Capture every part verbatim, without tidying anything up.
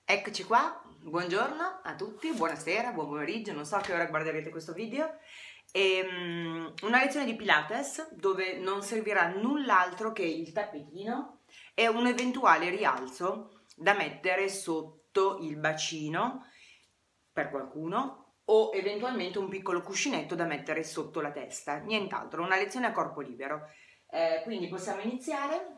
Eccoci qua, buongiorno a tutti, buonasera, buon pomeriggio, non so a che ora guarderete questo video. E, um, una lezione di Pilates dove non servirà null'altro che il tappetino e un eventuale rialzo da mettere sotto il bacino per qualcuno o eventualmente un piccolo cuscinetto da mettere sotto la testa, nient'altro, una lezione a corpo libero. Eh, quindi possiamo iniziare.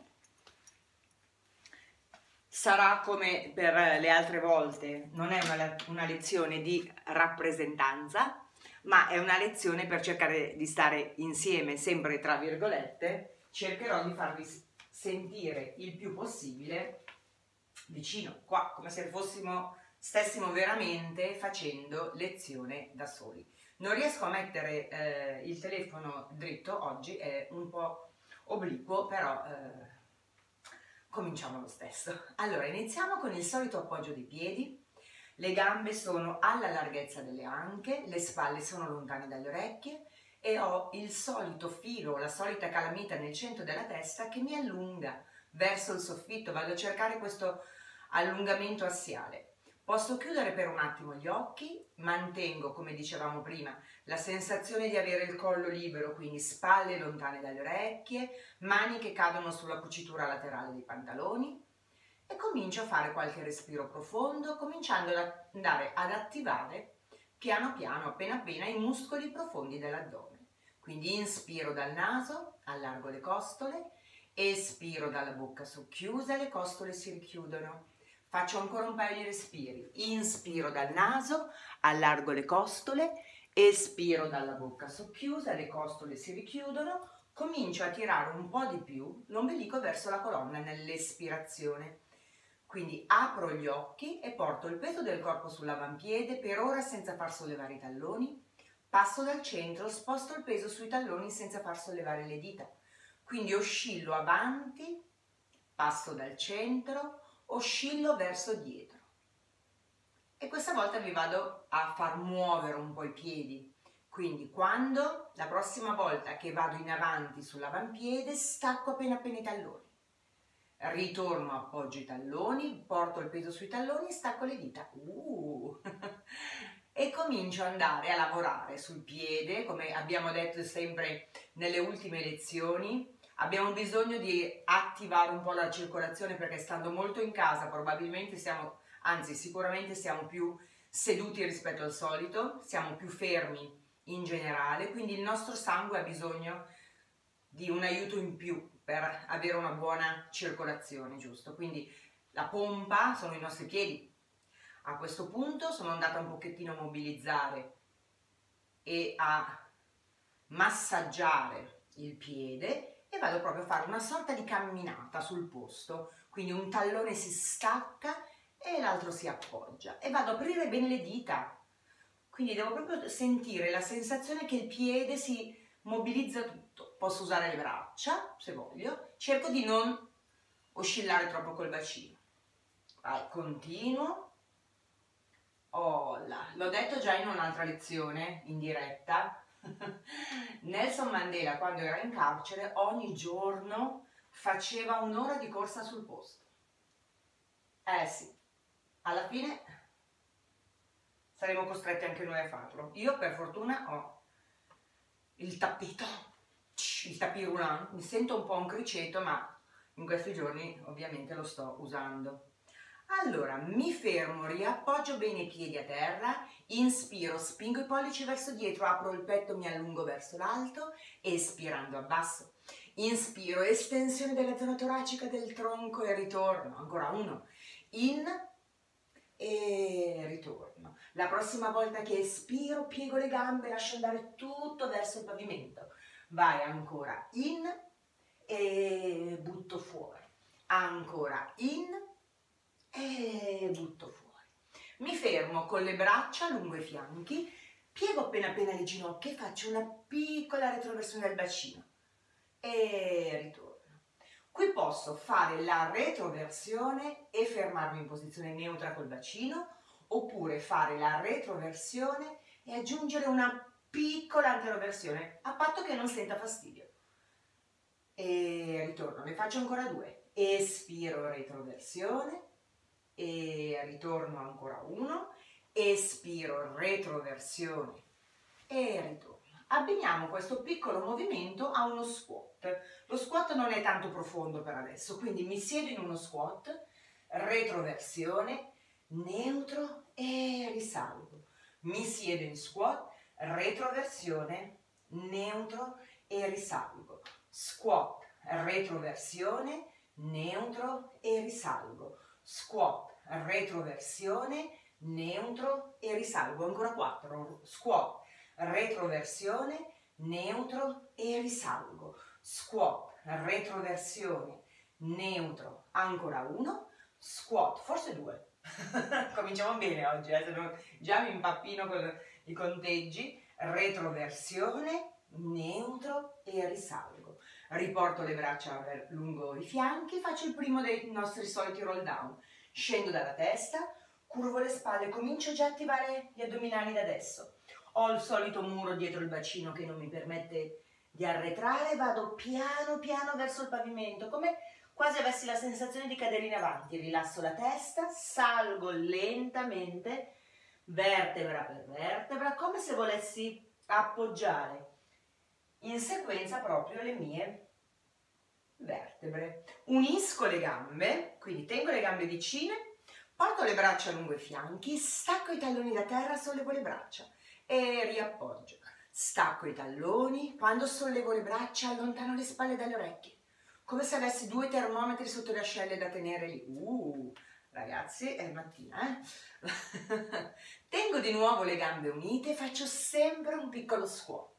Sarà come per le altre volte, non è una, una lezione di rappresentanza, ma è una lezione per cercare di stare insieme, sempre tra virgolette. Cercherò di farvi sentire il più possibile vicino, qua, come se fossimo, stessimo veramente facendo lezione da soli. Non riesco a mettere eh, il telefono dritto oggi, è un po' obliquo, però... Eh, cominciamo lo stesso. Allora, iniziamo con il solito appoggio dei piedi, le gambe sono alla larghezza delle anche, le spalle sono lontane dalle orecchie e ho il solito filo, la solita calamita nel centro della testa che mi allunga verso il soffitto, vado a cercare questo allungamento assiale. Posso chiudere per un attimo gli occhi, mantengo, come dicevamo prima, la sensazione di avere il collo libero, quindi spalle lontane dalle orecchie, mani che cadono sulla cucitura laterale dei pantaloni e comincio a fare qualche respiro profondo, cominciando ad andare ad attivare piano piano, appena appena, i muscoli profondi dell'addome. Quindi inspiro dal naso, allargo le costole, espiro dalla bocca socchiusa, le costole si richiudono. Faccio ancora un paio di respiri, inspiro dal naso, allargo le costole, espiro dalla bocca socchiusa, le costole si richiudono, comincio a tirare un po' di più l'ombelico verso la colonna nell'espirazione. Quindi apro gli occhi e porto il peso del corpo sull'avampiede, per ora senza far sollevare i talloni, passo dal centro, sposto il peso sui talloni senza far sollevare le dita. Quindi oscillo avanti, passo dal centro, oscillo verso dietro e questa volta vi vado a far muovere un po' i piedi, quindi quando la prossima volta che vado in avanti sull'avampiede stacco appena appena i talloni, ritorno, appoggio i talloni, porto il peso sui talloni, stacco le dita uh. e comincio ad andare a lavorare sul piede, come abbiamo detto sempre nelle ultime lezioni. Abbiamo bisogno di attivare un po' la circolazione perché stando molto in casa probabilmente siamo, anzi sicuramente siamo più seduti rispetto al solito, siamo più fermi in generale, quindi il nostro sangue ha bisogno di un aiuto in più per avere una buona circolazione, giusto? Quindi la pompa sono i nostri piedi. A questo punto sono andata un pochettino a mobilizzare e a massaggiare il piede e vado proprio a fare una sorta di camminata sul posto, quindi un tallone si stacca e l'altro si appoggia e vado ad aprire bene le dita, quindi devo proprio sentire la sensazione che il piede si mobilizza tutto. Posso usare le braccia se voglio, cerco di non oscillare troppo col bacino. Vai, continuo. Oh là, l'ho detto già in un'altra lezione in diretta. Nelson Mandela, quando era in carcere, ogni giorno faceva un'ora di corsa sul posto. Eh sì, alla fine saremo costretti anche noi a farlo. Io per fortuna ho il tappeto, il tapis roulant, mi sento un po' un criceto, ma in questi giorni ovviamente lo sto usando. Allora, mi fermo, riappoggio bene i piedi a terra, inspiro, spingo i pollici verso dietro, apro il petto, mi allungo verso l'alto, espirando abbasso. Inspiro, estensione della zona toracica del tronco e ritorno. Ancora uno, in e ritorno. La prossima volta che espiro, piego le gambe, lascio andare tutto verso il pavimento. Vai ancora, in e butto fuori. Ancora, in e butto fuori. Mi fermo con le braccia lungo i fianchi, piego appena appena le ginocchia e faccio una piccola retroversione del bacino e ritorno. Qui posso fare la retroversione e fermarmi in posizione neutra col bacino, oppure fare la retroversione e aggiungere una piccola anteroversione, a patto che non senta fastidio. E ritorno, ne faccio ancora due. Espiro, retroversione e e ritorno ancora uno, espiro, retroversione e ritorno. Abbiniamo questo piccolo movimento a uno squat. Lo squat non è tanto profondo per adesso, quindi mi siedo in uno squat, retroversione, neutro e risalgo. Mi siedo in squat, retroversione, neutro e risalgo. Squat, retroversione, neutro e risalgo. Squat, retroversione, neutro e risalgo. Ancora quattro. Squat, retroversione, neutro e risalgo. Squat, retroversione, neutro, ancora uno. Squat, forse due. Cominciamo bene oggi, eh? Se no, già mi impappino con i conteggi. Retroversione, neutro e risalgo. Riporto le braccia lungo i fianchi, faccio il primo dei nostri soliti roll down. Scendo dalla testa, curvo le spalle, comincio già a attivare gli addominali da adesso. Ho il solito muro dietro il bacino che non mi permette di arretrare, vado piano piano verso il pavimento, come quasi avessi la sensazione di cadere in avanti. Rilasso la testa, salgo lentamente, vertebra per vertebra, come se volessi appoggiare in sequenza proprio le mie vertebre. Unisco le gambe, quindi tengo le gambe vicine, porto le braccia lungo i fianchi, stacco i talloni da terra, sollevo le braccia e riappoggio. Stacco i talloni, quando sollevo le braccia allontano le spalle dalle orecchie, come se avessi due termometri sotto le ascelle da tenere lì. Uh, ragazzi, è mattina, eh? Tengo di nuovo le gambe unite, faccio sempre un piccolo squat.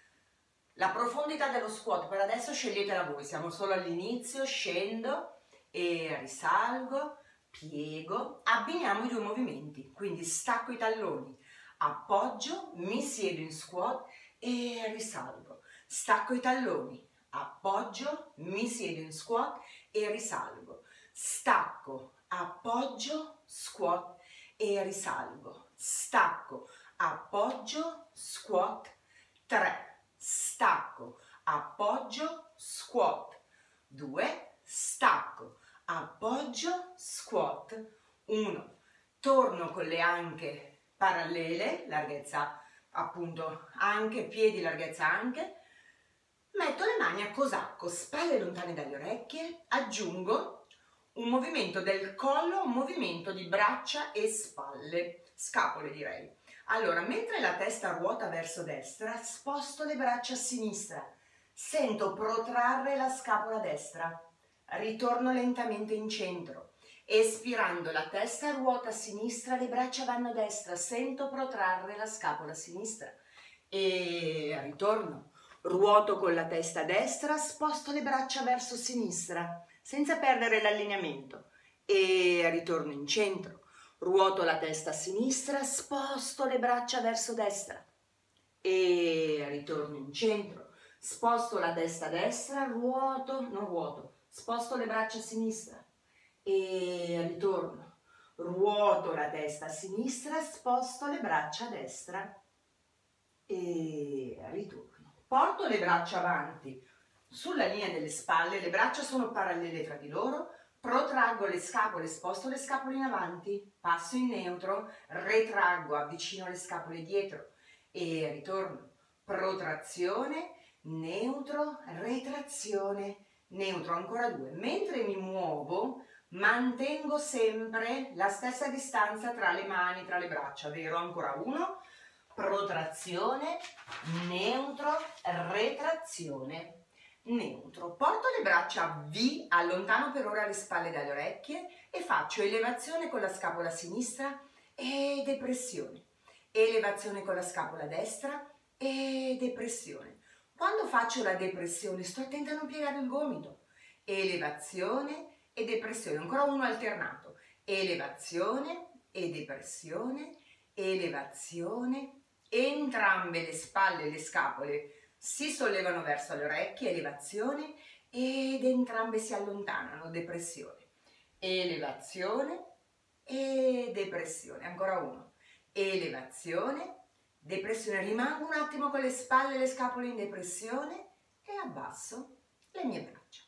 La profondità dello squat per adesso sceglietela voi, siamo solo all'inizio. Scendo e risalgo, piego, abbiniamo i due movimenti, quindi stacco i talloni, appoggio, mi siedo in squat e risalgo, stacco i talloni, appoggio, mi siedo in squat e risalgo, stacco, appoggio, squat e risalgo, stacco, appoggio, squat, tre, stacco, appoggio, squat, due, stacco, appoggio, squat, uno. Torno con le anche parallele, larghezza appunto anche, piedi larghezza anche, metto le mani a cosacco, spalle lontane dalle orecchie, aggiungo un movimento del collo, un movimento di braccia e spalle, scapole direi. Allora, mentre la testa ruota verso destra, sposto le braccia a sinistra, sento protrarre la scapola destra, ritorno lentamente in centro, espirando la testa ruota a sinistra, le braccia vanno a destra, sento protrarre la scapola a sinistra e ritorno, ruoto con la testa a destra, sposto le braccia verso sinistra, senza perdere l'allineamento e ritorno in centro. Ruoto la testa a sinistra, sposto le braccia verso destra e ritorno in centro. Sposto la testa a destra, ruoto, non ruoto, sposto le braccia a sinistra e ritorno. Ruoto la testa a sinistra, sposto le braccia a destra e ritorno. Porto le braccia avanti sulla linea delle spalle, le braccia sono parallele tra di loro. Protraggo le scapole, sposto le scapole in avanti, passo in neutro, retraggo, avvicino le scapole dietro e ritorno. Protrazione, neutro, retrazione, neutro, ancora due. Mentre mi muovo, mantengo sempre la stessa distanza tra le mani, tra le braccia, vero? Ancora uno. Protrazione, neutro, retrazione, neutro. Porto le braccia a V, allontano per ora le spalle dalle orecchie e faccio elevazione con la scapola sinistra e depressione. Elevazione con la scapola destra e depressione. Quando faccio la depressione sto attenta a non piegare il gomito. Elevazione e depressione. Ancora uno alternato. Elevazione e depressione, elevazione. Entrambe le spalle e le scapole si sollevano verso le orecchie, elevazione, ed entrambe si allontanano, depressione. Elevazione e depressione. Ancora uno. Elevazione, depressione. Rimango un attimo con le spalle e le scapole in depressione e abbasso le mie braccia.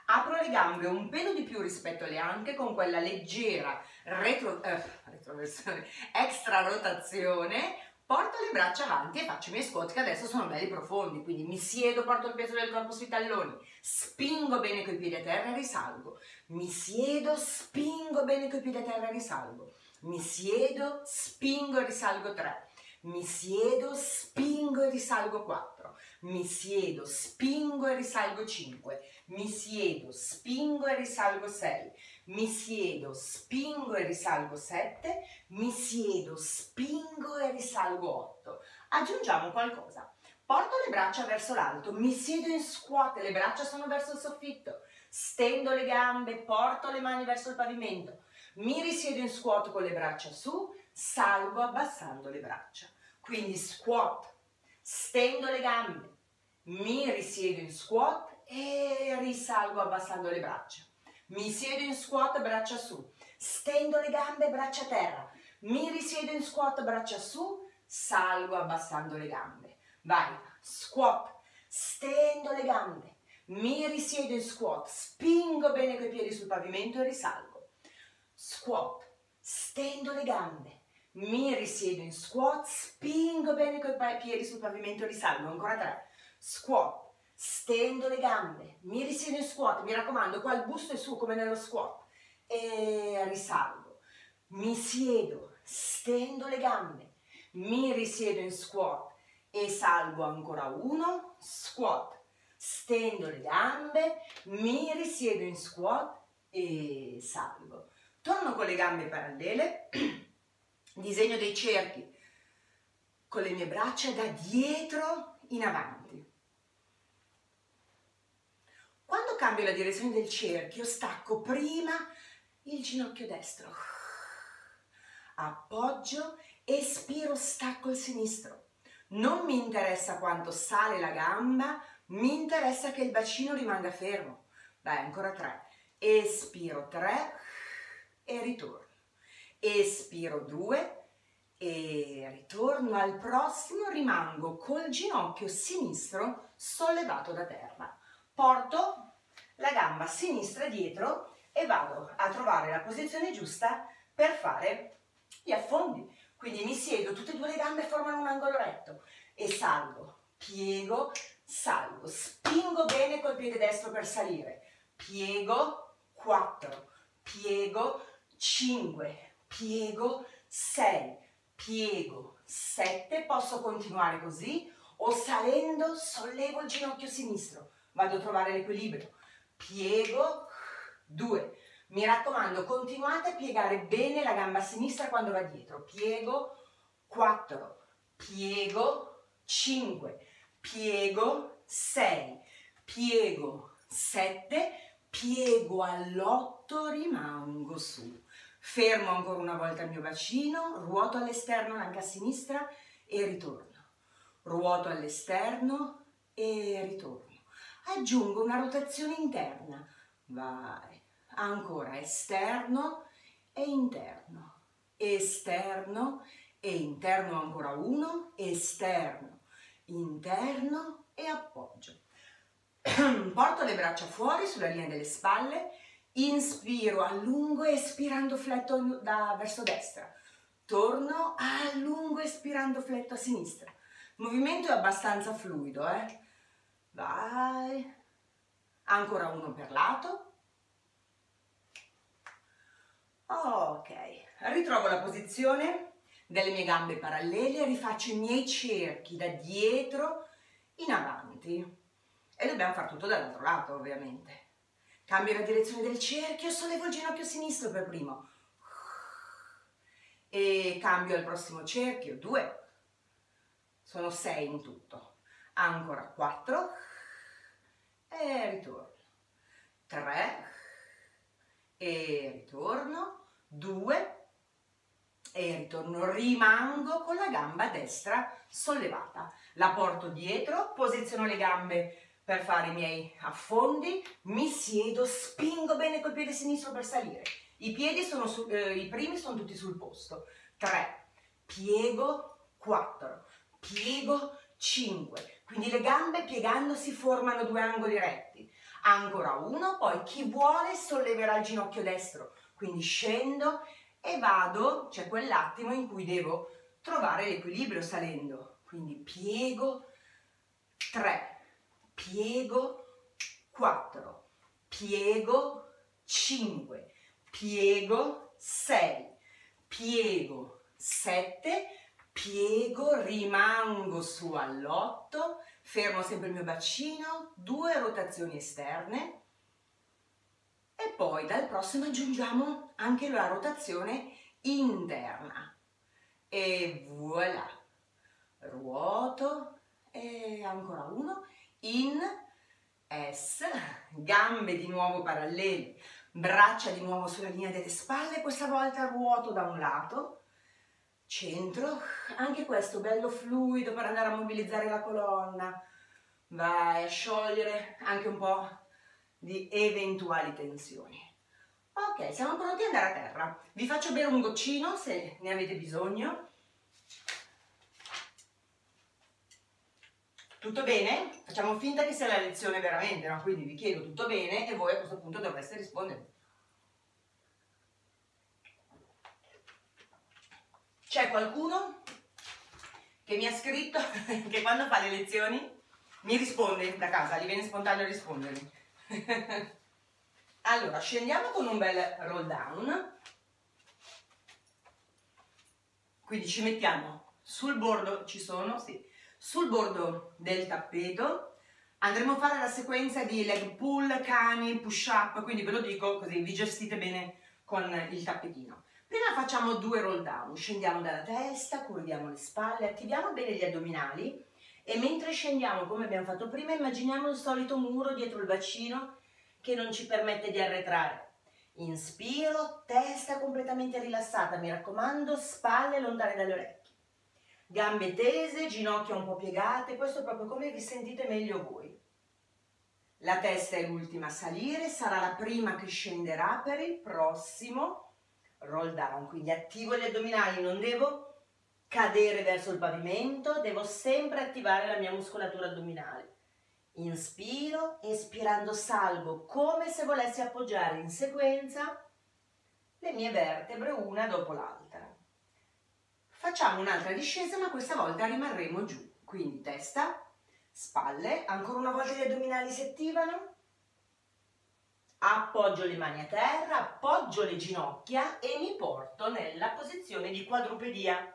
apro le gambe un pelo di più rispetto alle anche con quella leggera retro, eh, retroversione, extra rotazione, porto le braccia avanti e faccio i miei squat che adesso sono belli profondi, quindi mi siedo, porto il peso del corpo sui talloni, spingo bene coi piedi a terra e risalgo, mi siedo, spingo bene coi piedi a terra e risalgo, mi siedo, spingo e risalgo tre, mi siedo, spingo e risalgo quattro, mi siedo, spingo e risalgo cinque, mi siedo, spingo e risalgo sei, mi siedo, spingo e risalgo sette, mi siedo, spingo e risalgo otto. Aggiungiamo qualcosa. Porto le braccia verso l'alto, mi siedo in squat, le braccia sono verso il soffitto, stendo le gambe, porto le mani verso il pavimento, mi risiedo in squat con le braccia su, salgo abbassando le braccia. Quindi squat, stendo le gambe, mi risiedo in squat e risalgo abbassando le braccia. Mi siedo in squat, braccia su, stendo le gambe, braccia a terra, mi risiedo in squat, braccia su, salgo abbassando le gambe. Vai, squat, stendo le gambe, mi risiedo in squat, spingo bene coi piedi sul pavimento e risalgo. Squat, stendo le gambe, mi risiedo in squat, spingo bene coi piedi sul pavimento e risalgo. Ancora tre. Squat, stendo le gambe, mi risiedo in squat, mi raccomando, qua il busto è su come nello squat e risalgo. Mi siedo, stendo le gambe, mi risiedo in squat e salgo. Ancora uno. Squat, stendo le gambe, mi risiedo in squat e salgo. Torno con le gambe parallele, disegno dei cerchi con le mie braccia da dietro in avanti. Quando cambio la direzione del cerchio, stacco prima il ginocchio destro, appoggio, espiro, stacco il sinistro. Non mi interessa quanto sale la gamba, mi interessa che il bacino rimanga fermo. Vai, ancora tre. Espiro tre e ritorno. Espiro due e ritorno. Al prossimo rimango col ginocchio sinistro sollevato da terra. Porto la gamba sinistra dietro e vado a trovare la posizione giusta per fare gli affondi. Quindi mi siedo, tutte e due le gambe formano un angolo retto e salgo, piego, salgo, spingo bene col piede destro per salire, piego, quattro, piego, cinque, piego, sei, piego, sette, posso continuare così o salendo sollevo il ginocchio sinistro, vado a trovare l'equilibrio, piego, due, mi raccomando continuate a piegare bene la gamba sinistra quando va dietro, piego, quattro, piego, cinque, piego, sei, piego, sette, piego all'otto, rimango su, fermo ancora una volta il mio bacino, ruoto all'esterno l'anca a sinistra e ritorno, ruoto all'esterno e ritorno. Aggiungo una rotazione interna, vai, ancora esterno e interno, esterno e interno, ancora uno, esterno, interno e appoggio. Porto le braccia fuori sulla linea delle spalle, inspiro, allungo, espirando fletto da verso destra, torno, allungo, espirando fletto a sinistra. Il movimento è abbastanza fluido, eh? Vai, ancora uno per lato, ok, ritrovo la posizione delle mie gambe parallele, rifaccio i miei cerchi da dietro in avanti e dobbiamo fare tutto dall'altro lato ovviamente. Cambio la direzione del cerchio, sollevo il ginocchio sinistro per primo e cambio al prossimo cerchio, due, sono sei in tutto. Ancora quattro e ritorno, tre e ritorno, due e ritorno, rimango con la gamba destra sollevata, la porto dietro, posiziono le gambe per fare i miei affondi, mi siedo, spingo bene col piede sinistro per salire, i piedi sono su, eh, i primi sono tutti sul posto, tre, piego, quattro, piego, cinque, quindi le gambe piegandosi formano due angoli retti, ancora uno, poi chi vuole solleverà il ginocchio destro, quindi scendo e vado, c'è quell'attimo in cui devo trovare l'equilibrio salendo, quindi piego, tre, piego, quattro, piego, cinque, piego, sei, piego, sette, piego, rimango su all'otto, fermo sempre il mio bacino, due rotazioni esterne e poi dal prossimo aggiungiamo anche la rotazione interna e voilà, ruoto e ancora uno, in, S, gambe di nuovo parallele, braccia di nuovo sulla linea delle spalle, questa volta ruoto da un lato, centro, anche questo bello fluido per andare a mobilizzare la colonna, vai a sciogliere anche un po' di eventuali tensioni. Ok, siamo pronti ad andare a terra. Vi faccio bere un goccino se ne avete bisogno. Tutto bene? Facciamo finta che sia la lezione veramente, no? Quindi vi chiedo tutto bene e voi a questo punto dovreste rispondere. C'è qualcuno che mi ha scritto che quando fa le lezioni mi risponde da casa, gli viene spontaneo rispondermi. Allora, scendiamo con un bel roll down. Quindi ci mettiamo sul bordo, ci sono, sì, sul bordo del tappeto. Andremo a fare la sequenza di leg pull, cani, push up, quindi ve lo dico così vi gestite bene con il tappetino. Prima facciamo due roll down, scendiamo dalla testa, curviamo le spalle, attiviamo bene gli addominali e mentre scendiamo, come abbiamo fatto prima, immaginiamo il solito muro dietro il bacino che non ci permette di arretrare. Inspiro, testa completamente rilassata, mi raccomando, spalle lontane dalle orecchie. Gambe tese, ginocchia un po' piegate, questo è proprio come vi sentite meglio voi. La testa è l'ultima a salire, sarà la prima che scenderà per il prossimo roll down, quindi attivo gli addominali, non devo cadere verso il pavimento, devo sempre attivare la mia muscolatura addominale. Inspiro, espirando salgo come se volessi appoggiare in sequenza le mie vertebre una dopo l'altra. Facciamo un'altra discesa, ma questa volta rimarremo giù, quindi testa, spalle, ancora una volta gli addominali si attivano. Appoggio le mani a terra, appoggio le ginocchia e mi porto nella posizione di quadrupedia.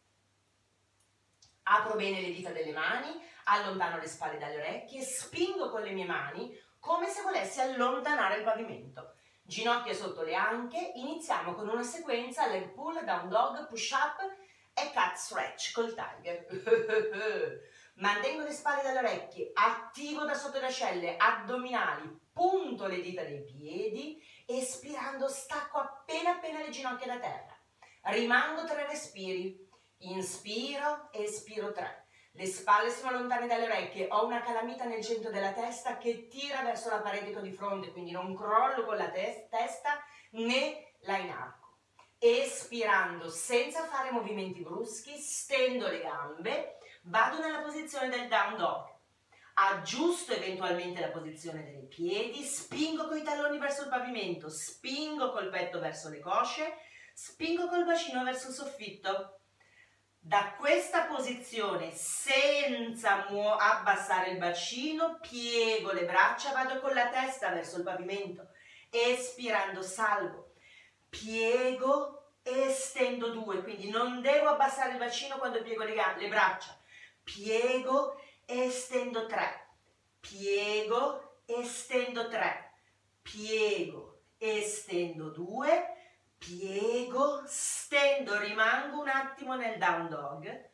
Apro bene le dita delle mani, allontano le spalle dalle orecchie, spingo con le mie mani come se volessi allontanare il pavimento. Ginocchia sotto le anche, iniziamo con una sequenza leg pull, down dog, push up e cat stretch col tiger. Mantengo le spalle dalle orecchie, attivo da sotto le ascelle, addominali, punto le dita dei piedi, espirando stacco appena appena le ginocchia da terra. Rimango tre respiri, inspiro, espiro tre. Le spalle sono lontane dalle orecchie, ho una calamita nel centro della testa che tira verso la parete di fronte, quindi non crollo con la tes testa né la inarco. Espirando senza fare movimenti bruschi, stendo le gambe, vado nella posizione del down dog, aggiusto eventualmente la posizione dei piedi, spingo con i talloni verso il pavimento, spingo col petto verso le cosce, spingo col bacino verso il soffitto. Da questa posizione, senza abbassare il bacino, piego le braccia, vado con la testa verso il pavimento, espirando salgo, piego e stendo due, quindi non devo abbassare il bacino quando piego le, gambe, le braccia, piego e stendo tre, piego e stendo tre, piego e stendo due, piego, stendo, rimango un attimo nel down dog,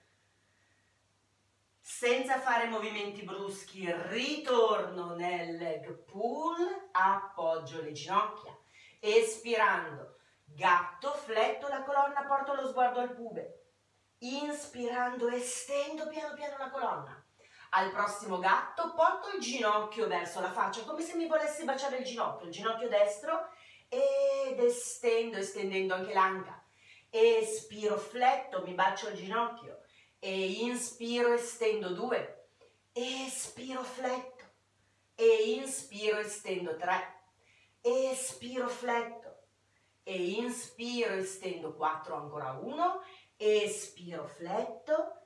senza fare movimenti bruschi, ritorno nel leg pull, appoggio le ginocchia, espirando, gatto, fletto la colonna, porto lo sguardo al pube, inspirando, estendo piano piano la colonna. Al prossimo gatto porto il ginocchio verso la faccia, come se mi volessi baciare il ginocchio, il ginocchio destro, ed estendo, estendendo anche l'anca. Espiro, fletto, mi bacio il ginocchio. E inspiro, estendo due. Espiro, fletto. e inspiro, estendo tre, espiro, fletto, e inspiro, estendo quattro, ancora uno, espiro, fletto,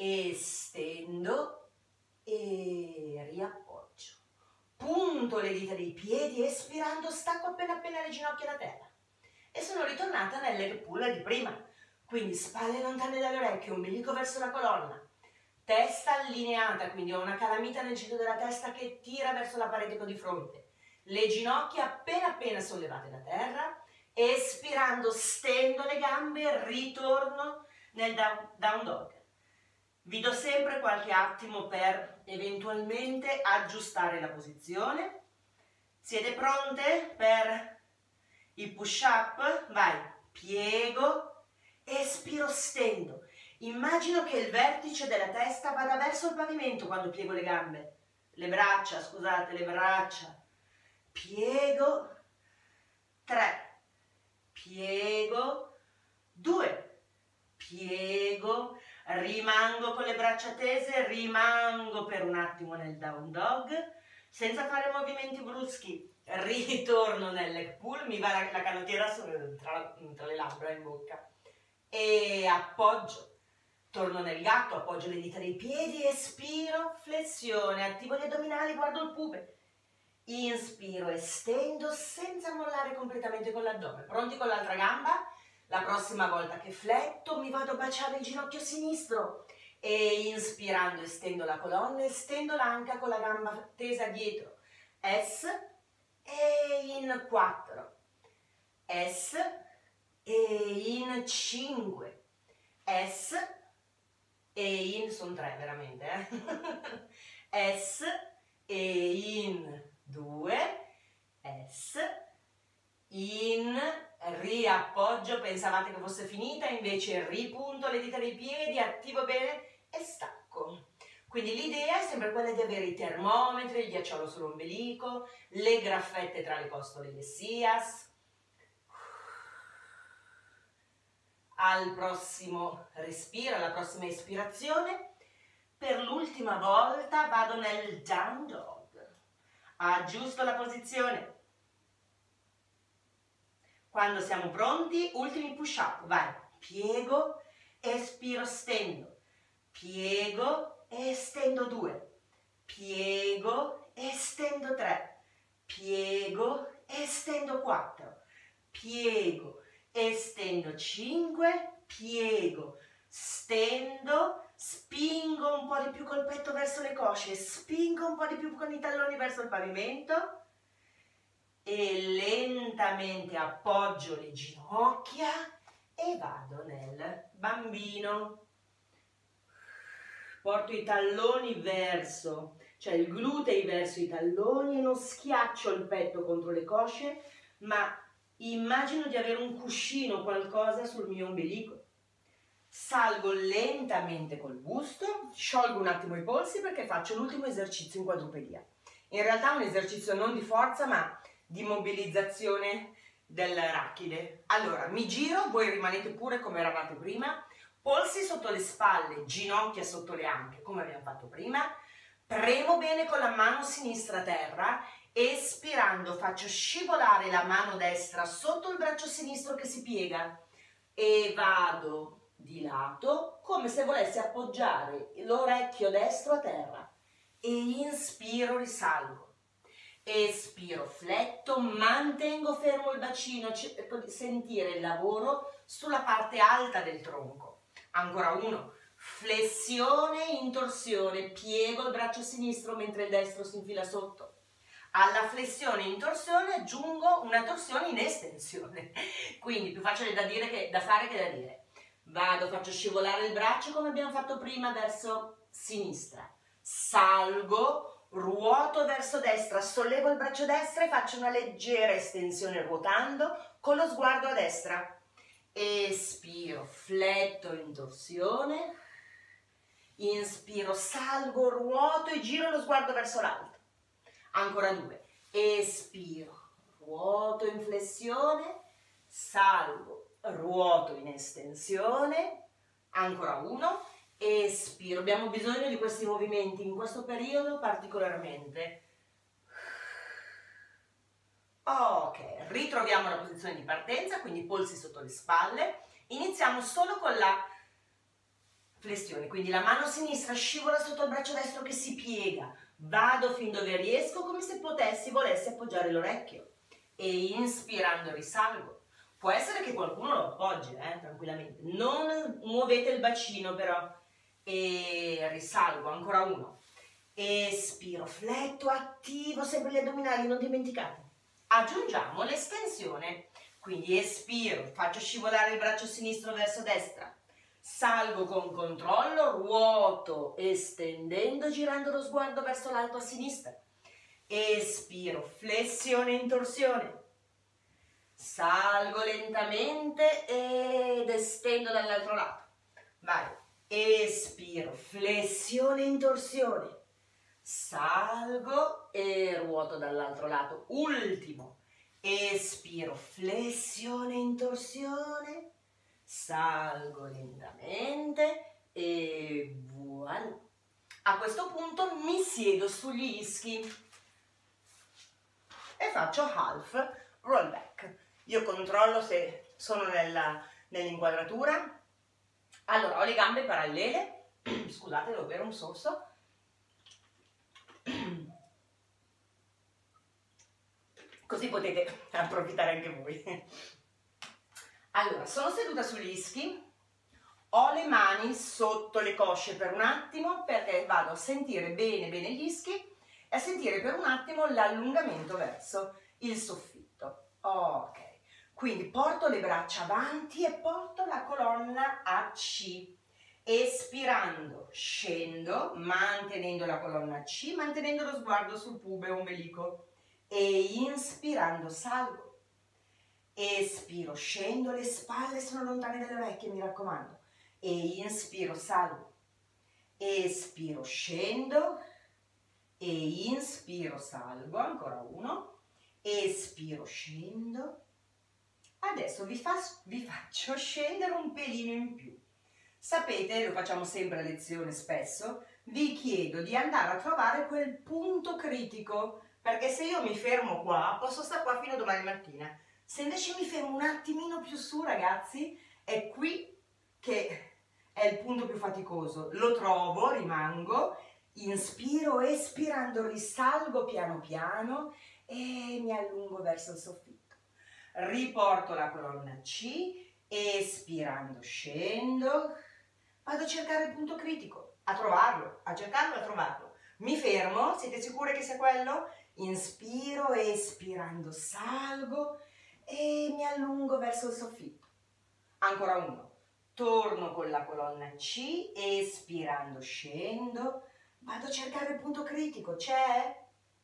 estendo e riappoggio. Punto le dita dei piedi, espirando stacco appena appena le ginocchia da terra. E sono ritornata nel leg pull di prima, quindi spalle lontane dalle orecchie, ombelico verso la colonna, testa allineata, quindi ho una calamita nel centro della testa che tira verso la parete di fronte, le ginocchia appena appena sollevate da terra, espirando stendo le gambe, ritorno nel down, down dog. Vi do sempre qualche attimo per eventualmente aggiustare la posizione. Siete pronte per i push up? Vai, piego, espiro, stendo. Immagino che il vertice della testa vada verso il pavimento quando piego le gambe, le braccia, scusate, le braccia. Piego, tre, piego, due, piego, rimango con le braccia tese, rimango per un attimo nel down dog, senza fare movimenti bruschi, ritorno nel leg pull, mi va la, la canottiera tra, tra le labbra in bocca, e appoggio. Torno nel gatto, appoggio le dita dei piedi, espiro, flessione, attivo gli addominali, guardo il pupe. Inspiro, estendo senza mollare completamente con l'addome. Pronti con l'altra gamba? La prossima volta che fletto mi vado a baciare il ginocchio sinistro e inspirando estendo la colonna, estendo l'anca con la gamba tesa dietro. S e in quattro. S e in cinque. S e in, sono tre veramente, eh? S e in due, S, in, riappoggio, pensavate che fosse finita, invece ripunto le dita dei piedi, attivo bene e stacco. Quindi l'idea è sempre quella di avere i termometri, il ghiacciolo sull'ombelico, le graffette tra le costole del SIAS. Al prossimo respiro, alla prossima ispirazione, per l'ultima volta vado nel down dog. Aggiusto la posizione. Quando siamo pronti, ultimi push up. Vai, piego, espiro, stendo. Piego, estendo due. Piego, estendo tre. Piego, estendo quattro. Piego, estendo cinque, piego, stendo, spingo un po' di più col petto verso le cosce, spingo un po' di più con i talloni verso il pavimento e lentamente appoggio le ginocchia e vado nel bambino. Porto i talloni verso, cioè il glutei verso i talloni e non schiaccio il petto contro le cosce, ma immagino di avere un cuscino, qualcosa sul mio ombelico. Salgo lentamente col busto, sciolgo un attimo i polsi perché faccio l'ultimo esercizio in quadrupedia. In realtà è un esercizio non di forza ma di mobilizzazione del rachide. Allora, mi giro, voi rimanete pure come eravate prima, polsi sotto le spalle, ginocchia sotto le anche, come abbiamo fatto prima, premo bene con la mano sinistra a terra. Espirando faccio scivolare la mano destra sotto il braccio sinistro che si piega e vado di lato come se volessi appoggiare l'orecchio destro a terra e inspiro, risalgo, espiro, fletto, mantengo fermo il bacino, cerco di sentire il lavoro sulla parte alta del tronco. Ancora uno, flessione, intorsione, piego il braccio sinistro mentre il destro si infila sotto. Alla flessione e intorsione aggiungo una torsione in estensione, quindi più facile da dire che da fare che da dire. Vado, faccio scivolare il braccio come abbiamo fatto prima verso sinistra, salgo, ruoto verso destra, sollevo il braccio destro e faccio una leggera estensione ruotando con lo sguardo a destra. Espiro, fletto in torsione, inspiro, salgo, ruoto e giro lo sguardo verso l'alto. Ancora due, espiro, ruoto in flessione, salgo, ruoto in estensione, ancora uno, espiro. Abbiamo bisogno di questi movimenti in questo periodo particolarmente. Ok, ritroviamo la posizione di partenza, quindi polsi sotto le spalle. Iniziamo solo con la flessione, quindi la mano sinistra scivola sotto il braccio destro che si piega. Vado fin dove riesco, come se potessi, volessi appoggiare l'orecchio. E inspirando risalgo. Può essere che qualcuno lo appoggi, eh, tranquillamente. Non muovete il bacino però. E risalgo, ancora uno. Espiro, fletto, attivo sempre gli addominali, non dimenticate. Aggiungiamo l'estensione, quindi espiro, faccio scivolare il braccio sinistro verso destra, salgo con controllo, ruoto estendendo, girando lo sguardo verso l'alto a sinistra, espiro, flessione in torsione, salgo lentamente ed estendo dall'altro lato, vai, espiro, flessione in torsione, salgo e ruoto dall'altro lato, ultimo, espiro, flessione in torsione, salgo lentamente e voilà. A questo punto mi siedo sugli ischi e faccio half roll back. Io controllo se sono nell'inquadratura. Allora, ho le gambe parallele, scusate, devo bere un sorso. Così potete approfittare anche voi. Allora, sono seduta sugli ischi, ho le mani sotto le cosce per un attimo perché vado a sentire bene bene gli ischi e a sentire per un attimo l'allungamento verso il soffitto. Ok, quindi porto le braccia avanti e porto la colonna a C. Espirando, scendo, mantenendo la colonna C, mantenendo lo sguardo sul pube ombelico. E inspirando salgo, espiro, scendo, le spalle sono lontane dalle orecchie, mi raccomando, e inspiro, salgo, espiro, scendo, e inspiro, salgo, ancora uno, espiro, scendo, adesso vi, fa, vi faccio scendere un pelino in più. Sapete, lo facciamo sempre a lezione spesso, vi chiedo di andare a trovare quel punto critico, perché se io mi fermo qua, posso stare qua fino a domani mattina. Se invece mi fermo un attimino più su, ragazzi, è qui che è il punto più faticoso. Lo trovo, rimango, inspiro, espirando, risalgo piano piano e mi allungo verso il soffitto. Riporto la colonna C, espirando, scendo, vado a cercare il punto critico, a trovarlo, a cercarlo, a trovarlo. Mi fermo, siete sicure che sia quello? Inspiro, espirando, salgo e mi allungo verso il soffitto. Ancora uno. Torno con la colonna C, espirando, scendo, vado a cercare il punto critico. C'è?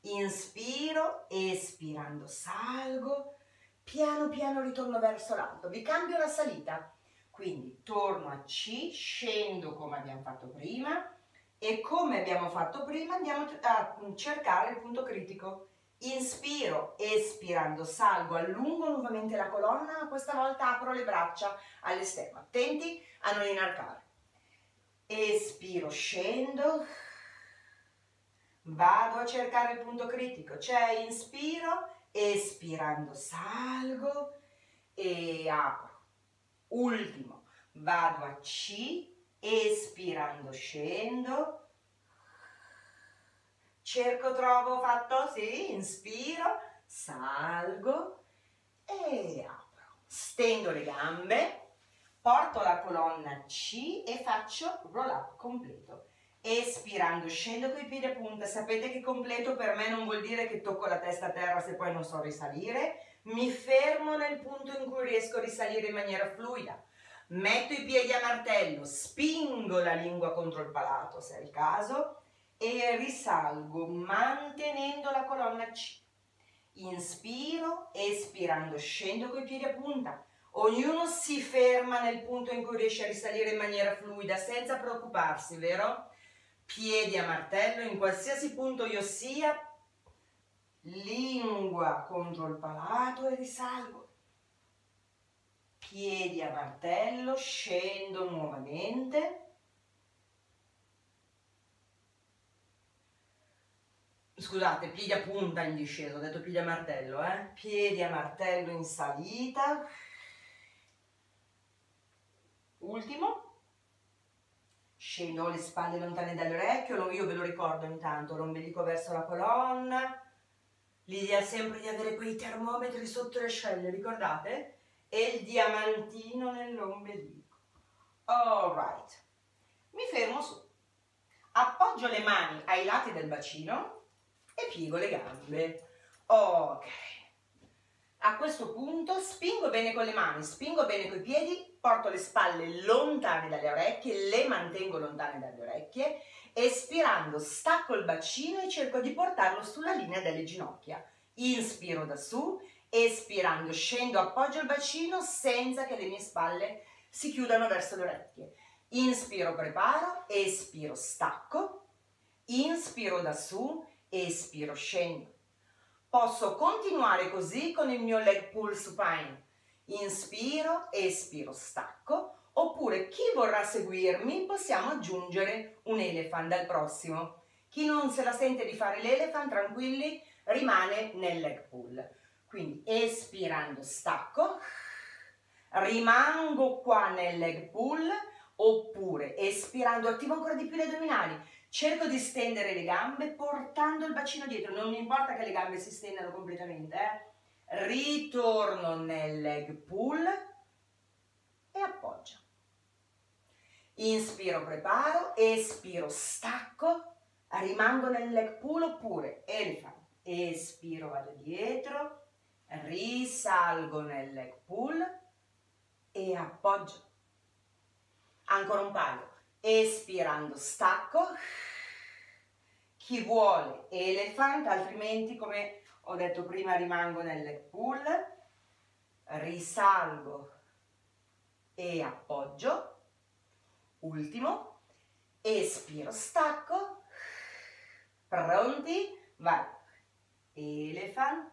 Inspiro, espirando, salgo, piano piano ritorno verso l'alto. Vi cambio la salita. Quindi torno a C, scendo come abbiamo fatto prima. E come abbiamo fatto prima andiamo a cercare il punto critico. Inspiro, espirando, salgo, allungo nuovamente la colonna, ma questa volta apro le braccia all'esterno. Attenti a non inarcare. Espiro, scendo, vado a cercare il punto critico. C'è, inspiro, espirando, salgo e apro. Ultimo, vado a C, espirando, scendo, cerco, trovo, fatto, sì, inspiro, salgo e apro. Stendo le gambe, porto la colonna C e faccio roll up completo. Espirando, scendo con i piedi a punta. Sapete che completo per me non vuol dire che tocco la testa a terra se poi non so risalire. Mi fermo nel punto in cui riesco a risalire in maniera fluida. Metto i piedi a martello, spingo la lingua contro il palato, se è il caso, e risalgo mantenendo la colonna C. Inspiro, espirando, scendo con i piedi a punta. Ognuno si ferma nel punto in cui riesce a risalire in maniera fluida, senza preoccuparsi, vero? Piedi a martello, in qualsiasi punto io sia, lingua contro il palato e risalgo. Piedi a martello, scendo nuovamente. scusate, piedi a punta in discesa, ho detto piedi a martello, eh? Piedi a martello in salita. Ultimo. Scendo le spalle lontane dall'orecchio, io ve lo ricordo intanto, l'ombelico verso la colonna. L'idea sempre di avere quei termometri sotto le ascelle, ricordate? E il diamantino nell'ombelico. Alright. Mi fermo su. Appoggio le mani ai lati del bacino e piego le gambe. Ok. A questo punto spingo bene con le mani, spingo bene coi piedi, porto le spalle lontane dalle orecchie, le mantengo lontane dalle orecchie. Espirando stacco il bacino e cerco di portarlo sulla linea delle ginocchia. Inspiro da su, espirando scendo, appoggio il bacino senza che le mie spalle si chiudano verso le orecchie. Inspiro, preparo, espiro, stacco, inspiro da su, espiro, scendo. Posso continuare così con il mio leg pull supine. Inspiro, espiro, stacco. Oppure chi vorrà seguirmi possiamo aggiungere un elephant dal prossimo. Chi non se la sente di fare l'elephant, tranquilli, rimane nel leg pull. Quindi espirando stacco, rimango qua nel leg pull, oppure espirando attivo ancora di più le addominali. Cerco di stendere le gambe portando il bacino dietro, non mi importa che le gambe si stendano completamente, eh. Ritorno nel leg pull e appoggio. Inspiro, preparo, espiro, stacco, rimango nel leg pull oppure elephant, espiro, vado dietro, risalgo nel leg pull e appoggio. Ancora un paio, espirando, stacco, chi vuole elephant, altrimenti come ho detto prima rimango nel leg pull, risalgo e appoggio. Ultimo, espiro, stacco, pronti, vai, elephant,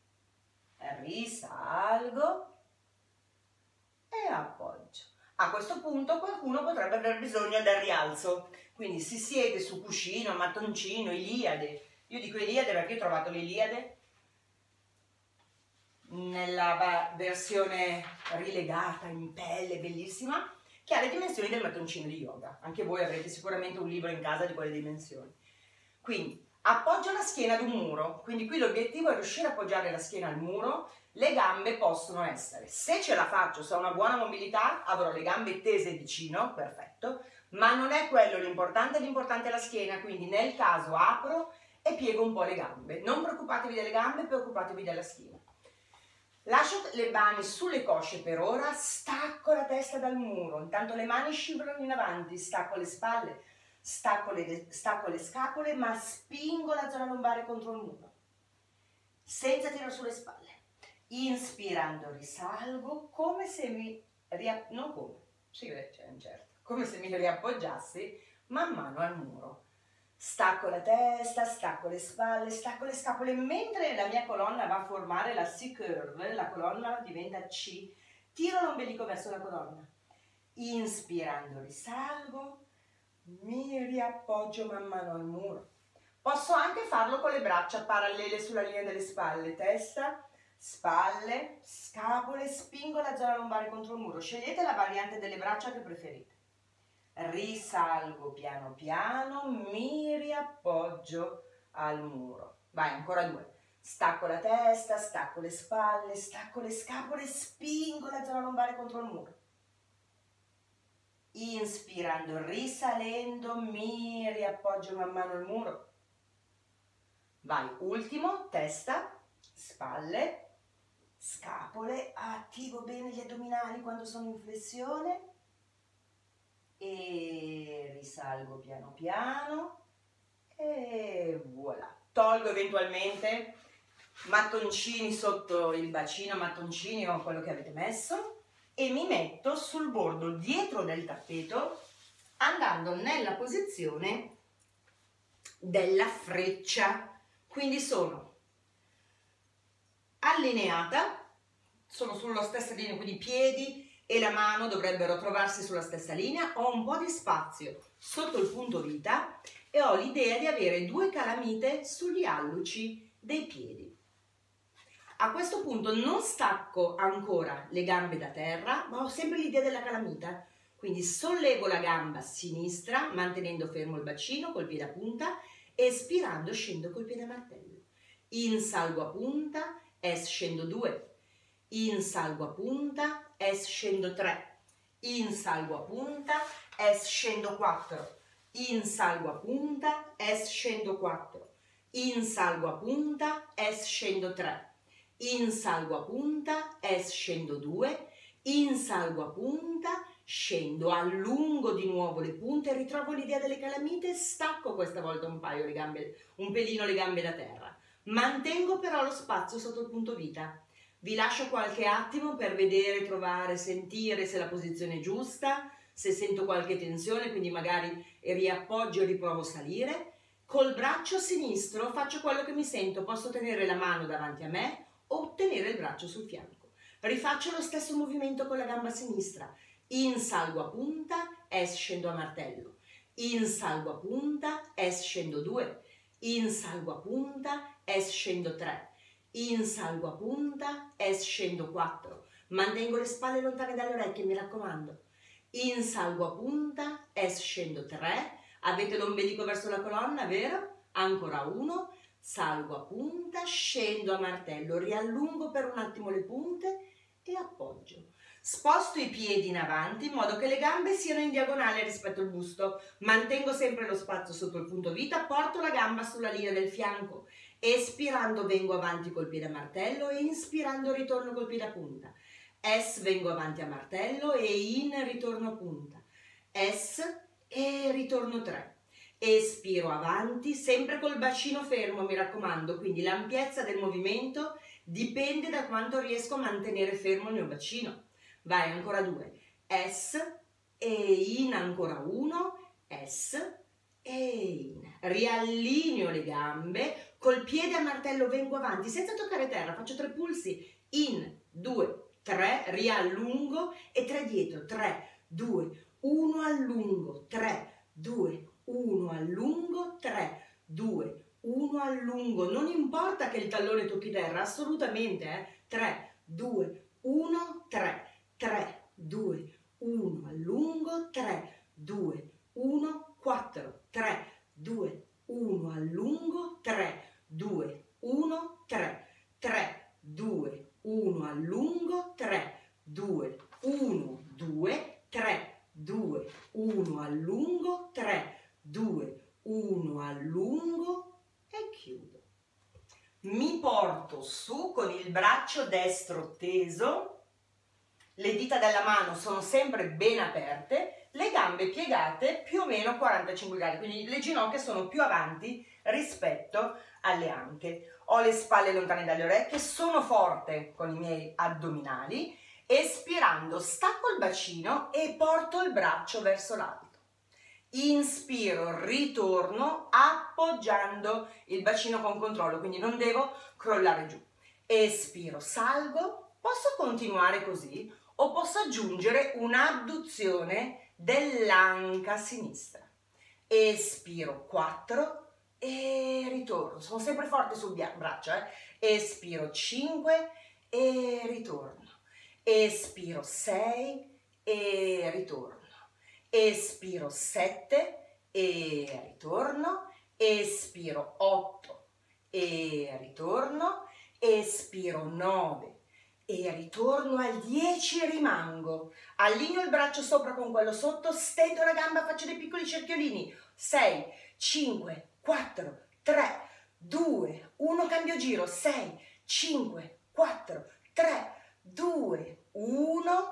risalgo e appoggio. A questo punto qualcuno potrebbe aver bisogno del rialzo, quindi si siede su cuscino, mattoncino, Iliade. Io dico Iliade perché ho trovato l'Iliade nella versione rilegata in pelle, bellissima, che ha le dimensioni del mattoncino di yoga. Anche voi avrete sicuramente un libro in casa di quelle dimensioni. Quindi appoggio la schiena ad un muro, quindi qui l'obiettivo è riuscire a appoggiare la schiena al muro. Le gambe possono essere, se ce la faccio, se ho una buona mobilità, avrò le gambe tese vicino, perfetto, ma non è quello l'importante, l'importante è la schiena, quindi nel caso apro e piego un po' le gambe. Non preoccupatevi delle gambe, preoccupatevi della schiena. Lascio le mani sulle cosce per ora, stacco la testa dal muro, intanto le mani scivolano in avanti, stacco le spalle, stacco le, stacco le scapole, ma spingo la zona lombare contro il muro, senza tirare sulle spalle. Inspirando risalgo, come se mi, ria, non come, sì, c'è un certo, come se mi riappoggiassi man mano al muro. Stacco la testa, stacco le spalle, stacco le scapole, mentre la mia colonna va a formare la C-curve, la colonna diventa C, tiro l'ombelico verso la colonna. Inspirando risalgo, mi riappoggio man mano al muro. Posso anche farlo con le braccia parallele sulla linea delle spalle, testa, spalle, scapole, spingo la zona lombare contro il muro. Scegliete la variante delle braccia che preferite. Risalgo piano piano, mi riappoggio al muro. Vai, ancora due. Stacco la testa, stacco le spalle, stacco le scapole, spingo la zona lombare contro il muro. Inspirando, risalendo, mi riappoggio man mano al muro. Vai, ultimo, testa, spalle, scapole, attivo bene gli addominali quando sono in flessione. E risalgo piano piano e voilà. Tolgo eventualmente mattoncini sotto il bacino, mattoncini o quello che avete messo, e mi metto sul bordo dietro del tappeto andando nella posizione della freccia. Quindi sono allineata, sono sulla stessa linea, quindi piedi e la mano dovrebbero trovarsi sulla stessa linea. Ho un po' di spazio sotto il punto vita e ho l'idea di avere due calamite sugli alluci dei piedi. A questo punto non stacco ancora le gambe da terra, ma ho sempre l'idea della calamita. Quindi sollevo la gamba sinistra, mantenendo fermo il bacino col piede a punta, espirando scendo col piede a martello. In salgo a punta, es scendo due. In salgo a punta, es scendo tre. In salgo a punta, es scendo quattro. In salgo a punta, es scendo quattro. In salgo a punta, es scendo tre. In salgo a punta, es scendo due. In salgo a punta, scendo, allungo di nuovo le punte, ritrovo l'idea delle calamite e stacco questa volta un paio le gambe, un pelino le gambe da terra. Mantengo però lo spazio sotto il punto vita. Vi lascio qualche attimo per vedere, trovare, sentire se la posizione è giusta, se sento qualche tensione, quindi magari riappoggio e riprovo a salire. Col braccio sinistro faccio quello che mi sento, posso tenere la mano davanti a me o tenere il braccio sul fianco. Rifaccio lo stesso movimento con la gamba sinistra. In salgo a punta, es scendo a martello. In salgo a punta, es scendo due. In salgo a punta, es scendo tre. In salgo a punta, es scendo quattro. Mantengo le spalle lontane dalle orecchie, mi raccomando. In salgo a punta, es scendo tre. Avete l'ombelico verso la colonna, vero? Ancora uno. Salgo a punta, scendo a martello, riallungo per un attimo le punte e appoggio. Sposto i piedi in avanti in modo che le gambe siano in diagonale rispetto al busto. Mantengo sempre lo spazio sotto il punto vita, porto la gamba sulla linea del fianco. Espirando vengo avanti col piede a martello e inspirando ritorno col piede a punta. Es vengo avanti a martello e in ritorno a punta. Es e ritorno tre. Espiro avanti, sempre col bacino fermo, mi raccomando, quindi l'ampiezza del movimento dipende da quanto riesco a mantenere fermo il mio bacino. Vai, ancora due. Es e in, ancora uno. Es e in. Riallineo le gambe, col piede a martello vengo avanti, senza toccare terra, faccio tre pulsi. In, due, tre, riallungo e tre dietro. tre, due, uno, allungo. tre, due, uno, allungo. tre, due, uno, allungo. Non importa che il tallone tocchi terra, assolutamente. Eh? tre, due, uno, tre. tre, due, uno, allungo, tre, due, uno, quattro, tre, due, uno, allungo, tre, due, uno, tre, tre, due, uno, allungo, tre, due, uno, due, tre, due, uno, allungo, tre, due, uno, allungo e chiudo. Mi porto su con il braccio destro teso. Le dita della mano sono sempre ben aperte, le gambe piegate più o meno quarantacinque gradi, quindi le ginocchia sono più avanti rispetto alle anche. Ho le spalle lontane dalle orecchie, sono forte con i miei addominali, espirando stacco il bacino e porto il braccio verso l'alto. Inspiro, ritorno appoggiando il bacino con controllo, quindi non devo crollare giù. Espiro, salgo, posso continuare così o posso aggiungere un'adduzione dell'anca sinistra. Espiro, quattro e ritorno. Sono sempre forte sul braccio, eh? Espiro, cinque e ritorno. Espiro, sei e ritorno. Espiro, sette e ritorno. Espiro, otto e ritorno. Espiro, nove e ritorno al dieci e rimango. Allineo il braccio sopra con quello sotto, stendo la gamba, faccio dei piccoli cerchiolini. sei, cinque, quattro, tre, due, uno, cambio giro. sei, cinque, quattro, tre, due, uno,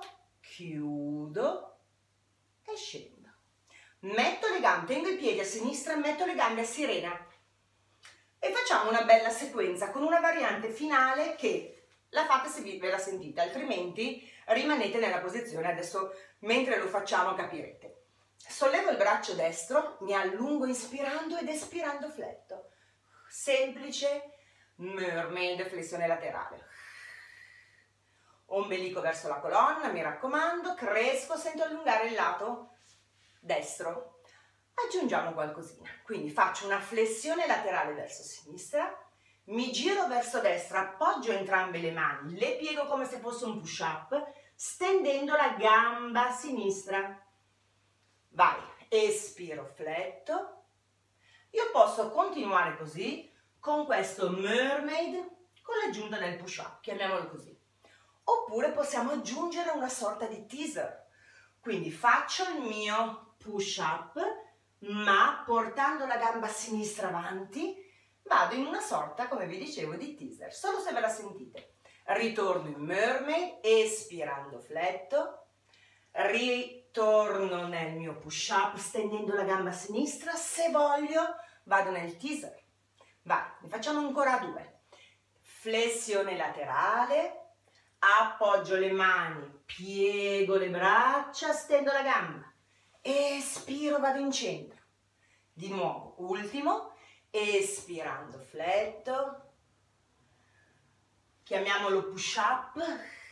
chiudo e scendo. Metto le gambe, tengo i piedi a sinistra, metto le gambe a sirena e facciamo una bella sequenza con una variante finale che la fate se ve la sentite, altrimenti rimanete nella posizione. Adesso mentre lo facciamo capirete. Sollevo il braccio destro, mi allungo inspirando ed espirando fletto. Semplice mermaid, flessione laterale. ombelico verso la colonna, mi raccomando, cresco, sento allungare il lato destro. Aggiungiamo qualcosina, quindi faccio una flessione laterale verso sinistra, mi giro verso destra, appoggio entrambe le mani, le piego come se fosse un push up, stendendo la gamba sinistra. Vai, espiro, fletto. Io posso continuare così, con questo mermaid, con l'aggiunta del push up, chiamiamolo così. Oppure possiamo aggiungere una sorta di teaser. Quindi faccio il mio push up, ma portando la gamba sinistra avanti, vado in una sorta, come vi dicevo, di teaser, solo se ve la sentite. Ritorno in mermaid, espirando fletto, ritorno nel mio push up, stendendo la gamba sinistra, se voglio vado nel teaser. Vai, ne facciamo ancora due. Flessione laterale, appoggio le mani, piego le braccia, stendo la gamba, espiro, vado in centro. Di nuovo, ultimo, espirando fletto, chiamiamolo push up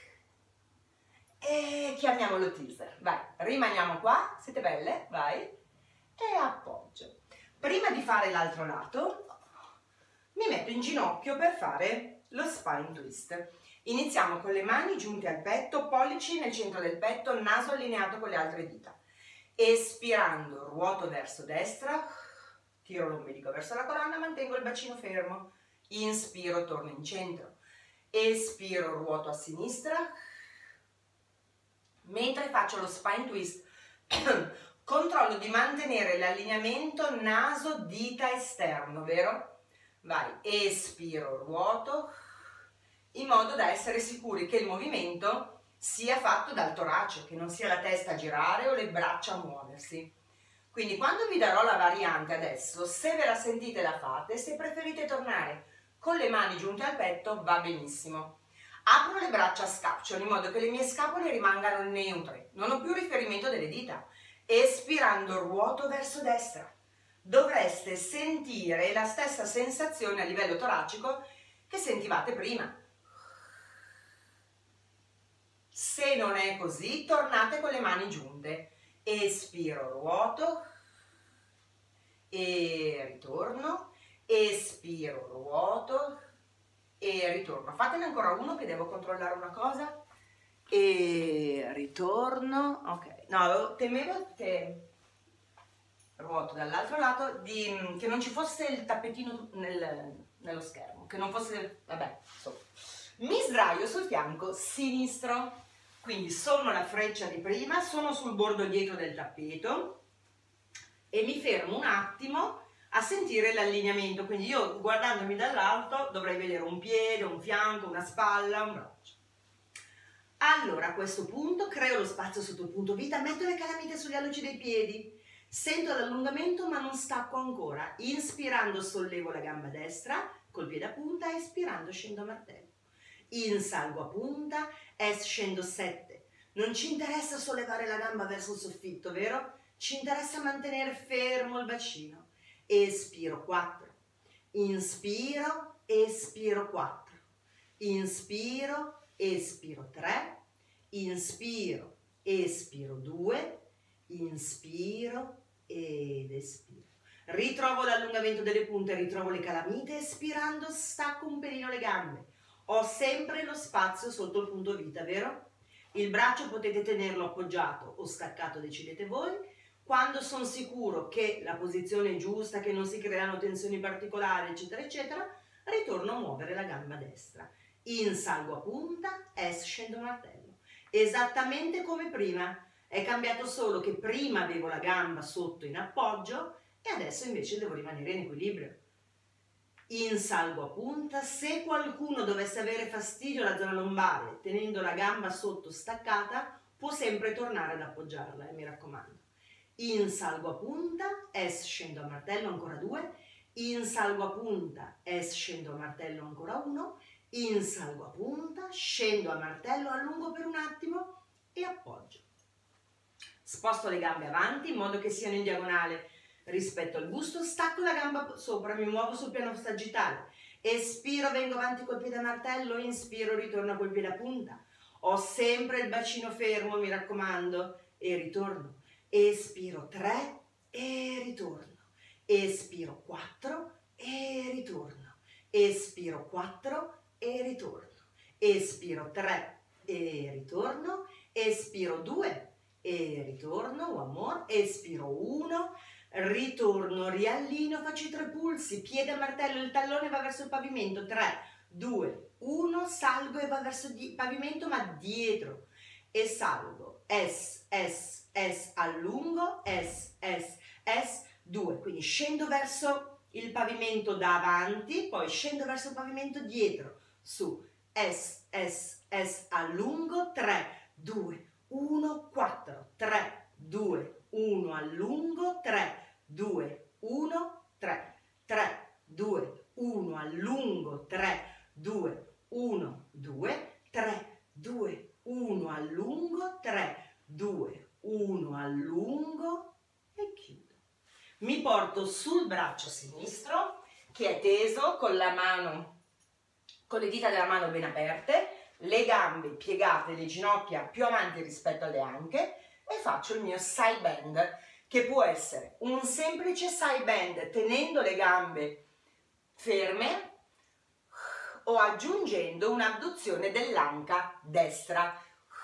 e chiamiamolo teaser. Vai, rimaniamo qua, siete belle? Vai, e appoggio. Prima di fare l'altro lato, mi metto in ginocchio per fare lo spine twist. Iniziamo con le mani giunte al petto, pollici nel centro del petto, naso allineato con le altre dita. Espirando, ruoto verso destra, tiro l'ombelico verso la colonna, mantengo il bacino fermo. Inspiro, torno in centro. Espiro, ruoto a sinistra. Mentre faccio lo spine twist, controllo di mantenere l'allineamento naso-dita esterno, vero? Vai, espiro, ruoto, in modo da essere sicuri che il movimento sia fatto dal torace, che non sia la testa a girare o le braccia a muoversi. Quindi quando vi darò la variante adesso, se ve la sentite la fate, se preferite tornare con le mani giunte al petto va benissimo. Apro le braccia a scapciolo in modo che le mie scapole rimangano neutre, non ho più riferimento delle dita. Espirando ruoto verso destra. Dovreste sentire la stessa sensazione a livello toracico che sentivate prima. Se non è così, tornate con le mani giunte. Espiro, ruoto e ritorno. Espiro, ruoto e ritorno. Fatene ancora uno che devo controllare una cosa. E ritorno. Ok, no, temevo che ruoto dall'altro lato, di, che non ci fosse il tappetino nel, nello schermo, che non fosse, vabbè, insomma. Mi sdraio sul fianco sinistro, quindi sono la freccia di prima, sono sul bordo dietro del tappeto e mi fermo un attimo a sentire l'allineamento, quindi io guardandomi dall'alto dovrei vedere un piede, un fianco, una spalla, un braccio. Allora a questo punto creo lo spazio sotto il punto vita, metto le calamite sugli alluci dei piedi, sento l'allungamento ma non stacco ancora. Inspirando sollevo la gamba destra col piede a punta, espirando scendo a martello. Insalgo a punta, es scendo sette. Non ci interessa sollevare la gamba verso il soffitto, vero? Ci interessa mantenere fermo il bacino. Espiro quattro. Inspiro, espiro quattro. Inspiro, espiro tre. Inspiro, espiro due. Inspiro ed espiro. Ritrovo l'allungamento delle punte, ritrovo le calamite, espirando stacco un pelino le gambe. Ho sempre lo spazio sotto il punto vita, vero? Il braccio potete tenerlo appoggiato o staccato, decidete voi. Quando sono sicuro che la posizione è giusta, che non si creano tensioni particolari, eccetera, eccetera, ritorno a muovere la gamba destra. Insalgo a punta, es scendo a martello. Esattamente come prima. È cambiato solo che prima avevo la gamba sotto in appoggio e adesso invece devo rimanere in equilibrio. Insalgo a punta. Se qualcuno dovesse avere fastidio alla zona lombare tenendo la gamba sotto staccata, può sempre tornare ad appoggiarla, eh, mi raccomando. Insalgo a punta, es scendo a martello, ancora due. Insalgo a punta, es scendo a martello, ancora uno. Insalgo a punta, scendo a martello, allungo per un attimo e appoggio. Sposto le gambe avanti in modo che siano in diagonale rispetto al busto, stacco la gamba sopra, mi muovo sul piano sagittale, espiro, vengo avanti col piede a martello, inspiro, ritorno col piede a punta. Ho sempre il bacino fermo, mi raccomando, e ritorno. Espiro tre e ritorno. Espiro quattro e ritorno. Espiro quattro e ritorno. Espiro tre e ritorno. Espiro due e ritorno. One more. Espiro uno. Ritorno, riallino, faccio i tre pulsi, piede a martello, il tallone va verso il pavimento, tre, due, uno, salgo e va verso il pavimento ma dietro e salgo, S, S, S, allungo, S, S, S, due, quindi scendo verso il pavimento davanti, poi scendo verso il pavimento dietro, su, S, S, S, allungo, tre, due, uno, quattro, tre, due, uno, allungo, tre, due, uno, tre, tre, due, uno, allungo, tre, due, uno, due, tre, due, uno, allungo, tre, due, uno, allungo e chiudo. Mi porto sul braccio sinistro che è teso con la mano, con le dita della mano ben aperte, le gambe piegate, le ginocchia più avanti rispetto alle anche e faccio il mio side bend, che può essere un semplice side bend tenendo le gambe ferme o aggiungendo un'abduzione dell'anca destra.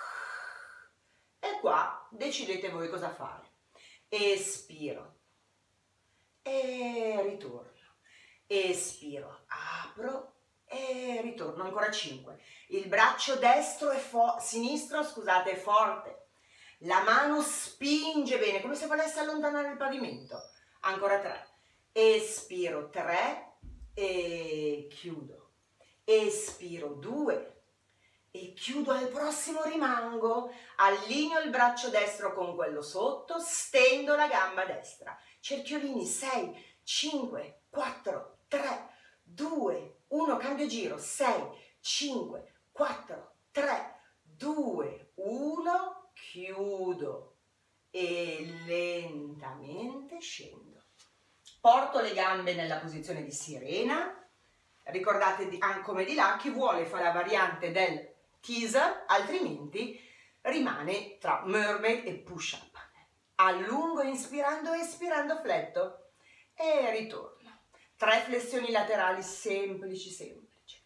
E qua decidete voi cosa fare. Espiro e ritorno. Espiro, apro e ritorno. Ancora cinque. Il braccio destro e sinistro, scusate, è forte. La mano spinge bene, come se volesse allontanare il pavimento. Ancora tre. Espiro tre e chiudo. Espiro due e chiudo. Al prossimo rimango. Allineo il braccio destro con quello sotto, stendo la gamba destra. Cerchiolini, sei, cinque, quattro, tre, due, uno, cambio giro. sei, cinque, quattro, tre, due, uno. Chiudo e lentamente scendo. Porto le gambe nella posizione di sirena. Ricordate di, ah, come di là, chi vuole fa la variante del teaser, altrimenti rimane tra mermaid e push up. Allungo inspirando, espirando, fletto e ritorno. Tre flessioni laterali semplici, semplici.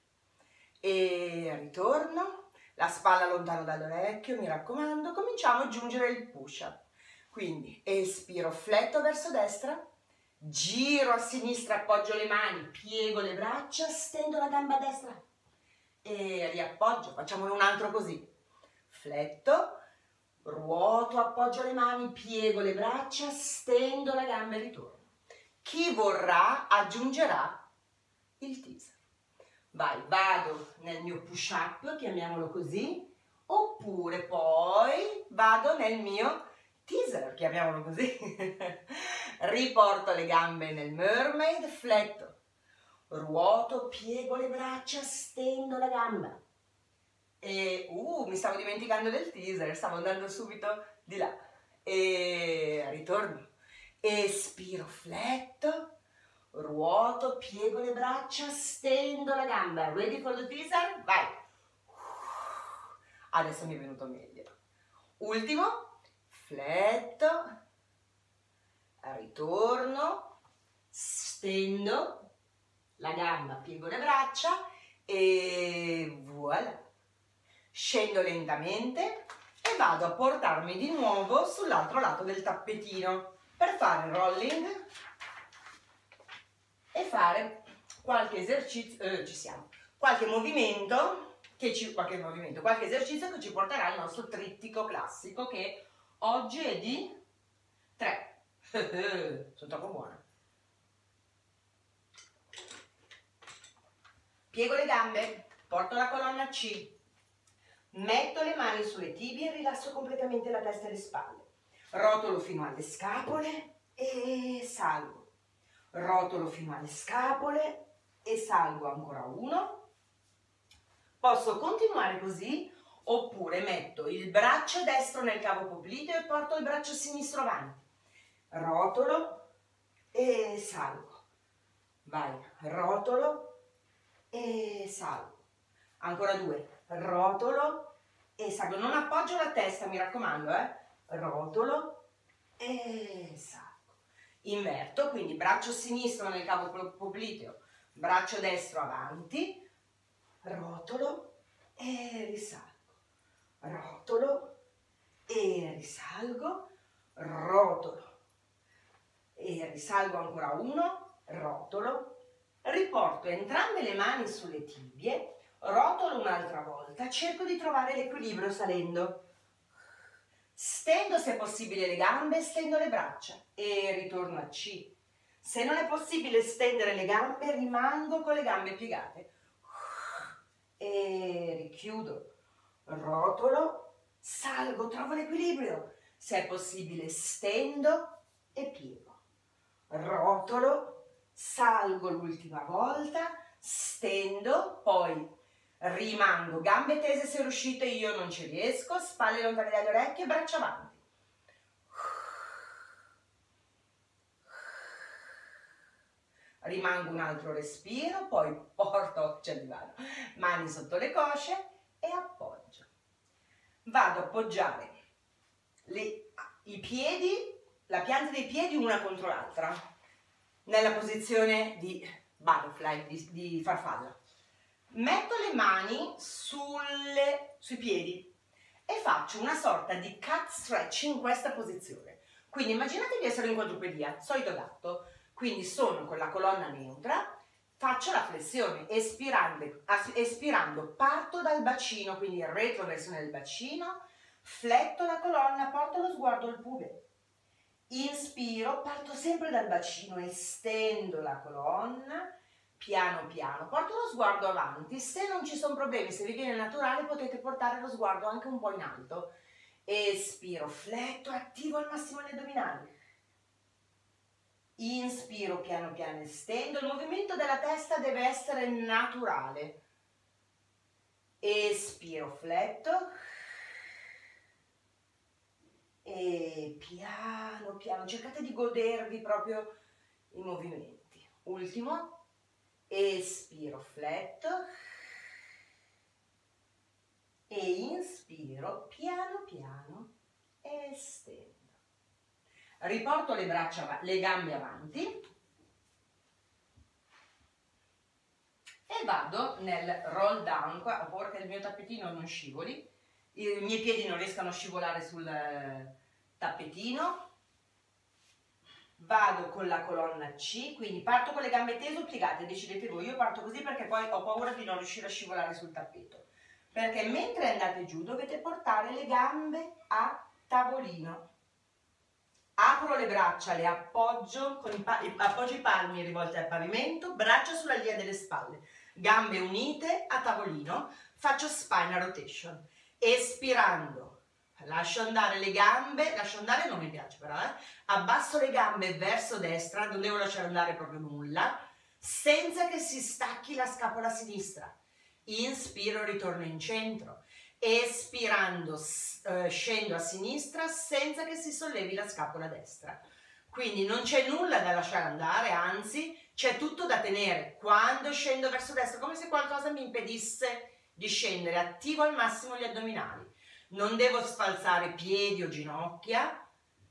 E ritorno. La spalla lontano dall'orecchio, mi raccomando. Cominciamo a aggiungere il push-up. Quindi espiro, fletto verso destra, giro a sinistra, appoggio le mani, piego le braccia, stendo la gamba destra e riappoggio. Facciamone un altro così. Fletto, ruoto, appoggio le mani, piego le braccia, stendo la gamba e ritorno. Chi vorrà aggiungerà il teaser. Vai, vado nel mio push up, chiamiamolo così, oppure poi vado nel mio teaser, chiamiamolo così. Riporto le gambe nel mermaid, fletto, ruoto, piego le braccia, stendo la gamba. E, uh, mi stavo dimenticando del teaser, stavo andando subito di là. E ritorno. Espiro, fletto. Ruoto, piego le braccia, stendo la gamba. Ready for the teaser? Vai! Adesso mi è venuto meglio. Ultimo. Fletto. Ritorno. Stendo la gamba, piego le braccia e voilà. Scendo lentamente e vado a portarmi di nuovo sull'altro lato del tappetino per fare il rolling e fare qualche esercizio, eh, ci siamo, qualche movimento, che ci, qualche movimento, qualche esercizio che ci porterà al nostro trittico classico che oggi è di tre. Sono troppo buona. Piego le gambe, porto la colonna C, metto le mani sulle tibie e rilasso completamente la testa e le spalle. Rotolo fino alle scapole e salgo. Rotolo fino alle scapole e salgo ancora uno. Posso continuare così oppure metto il braccio destro nel cavo popliteo e porto il braccio sinistro avanti. Rotolo e salgo. Vai, rotolo e salgo. Ancora due. Rotolo e salgo. Non appoggio la testa, mi raccomando, eh. Rotolo e salgo. Inverto, quindi braccio sinistro nel cavo popliteo, braccio destro avanti, rotolo e risalgo. Rotolo e risalgo, rotolo e risalgo ancora uno, rotolo, riporto entrambe le mani sulle tibie, rotolo un'altra volta, cerco di trovare l'equilibrio salendo. Stendo se è possibile le gambe, stendo le braccia e ritorno a C. Se non è possibile stendere le gambe, rimango con le gambe piegate. E richiudo, rotolo, salgo, trovo l'equilibrio. Se è possibile stendo e piego. Rotolo, salgo l'ultima volta, stendo, poi rimango, gambe tese se riuscite, io non ci riesco, spalle lontane dalle orecchie, braccia avanti. Rimango un altro respiro, poi porto, c'è il divano, mani sotto le cosce e appoggio. Vado a appoggiare le, i piedi, la pianta dei piedi una contro l'altra, nella posizione di butterfly, di, di farfalla. Metto le mani sulle, sui piedi e faccio una sorta di cat stretch in questa posizione. Quindi immaginate di essere in quadrupedia, solito gatto, quindi sono con la colonna neutra, faccio la flessione, espirando, espirando parto dal bacino, quindi retroversione del bacino, fletto la colonna, porto lo sguardo al pube. Inspiro, parto sempre dal bacino, estendo la colonna, piano piano, porto lo sguardo avanti, se non ci sono problemi, se vi viene naturale potete portare lo sguardo anche un po' in alto. Espiro, fletto, attivo al massimo gli addominali. Inspiro, piano piano estendo, il movimento della testa deve essere naturale. Espiro, fletto. E piano piano, cercate di godervi proprio i movimenti. Ultimo. Espiro, fletto e inspiro, piano piano, estendo. Riporto le braccia, le gambe avanti e vado nel roll down. Qua ho paura che il mio tappetino non scivoli, i miei piedi non riescano a scivolare sul tappetino. Vado con la colonna C, quindi parto con le gambe tese o piegate, decidete voi. Io parto così perché poi ho paura di non riuscire a scivolare sul tappeto. Perché mentre andate giù dovete portare le gambe a tavolino. Apro le braccia, le appoggio, con i, appoggio i palmi rivolti al pavimento, braccia sulla linea delle spalle, gambe unite a tavolino, faccio spine rotation. Espirando. Lascio andare le gambe, lascio andare non mi piace però, eh? Abbasso le gambe verso destra, non devo lasciare andare proprio nulla, senza che si stacchi la scapola sinistra. Inspiro, ritorno in centro. Espirando, eh, scendo a sinistra senza che si sollevi la scapola destra. Quindi non c'è nulla da lasciare andare, anzi c'è tutto da tenere. Quando scendo verso destra, come se qualcosa mi impedisse di scendere, attivo al massimo gli addominali. Non devo sfalsare piedi o ginocchia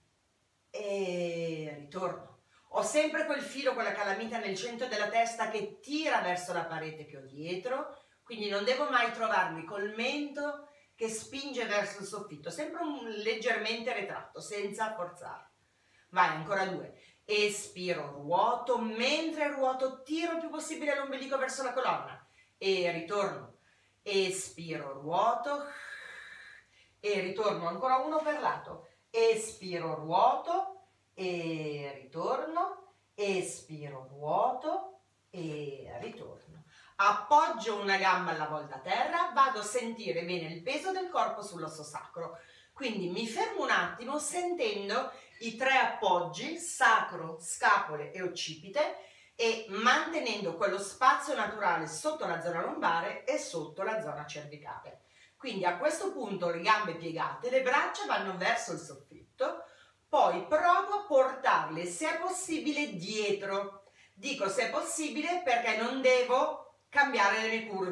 e ritorno. Ho sempre quel filo, quella calamita nel centro della testa che tira verso la parete che ho dietro, quindi non devo mai trovarmi col mento che spinge verso il soffitto, sempre un leggermente retratto, senza forzare. Vai, ancora due. Espiro, ruoto, mentre ruoto tiro il più possibile l'ombelico verso la colonna e ritorno. Espiro, ruoto e ritorno, ancora uno per lato, espiro, ruoto e ritorno, espiro, ruoto e ritorno. Appoggio una gamba alla volta a terra, vado a sentire bene il peso del corpo sull'osso sacro, quindi mi fermo un attimo sentendo i tre appoggi, sacro, scapole e occipite, e mantenendo quello spazio naturale sotto la zona lombare e sotto la zona cervicale. Quindi a questo punto le gambe piegate, le braccia vanno verso il soffitto, poi provo a portarle se è possibile dietro. Dico se è possibile perché non devo cambiare le mie curve,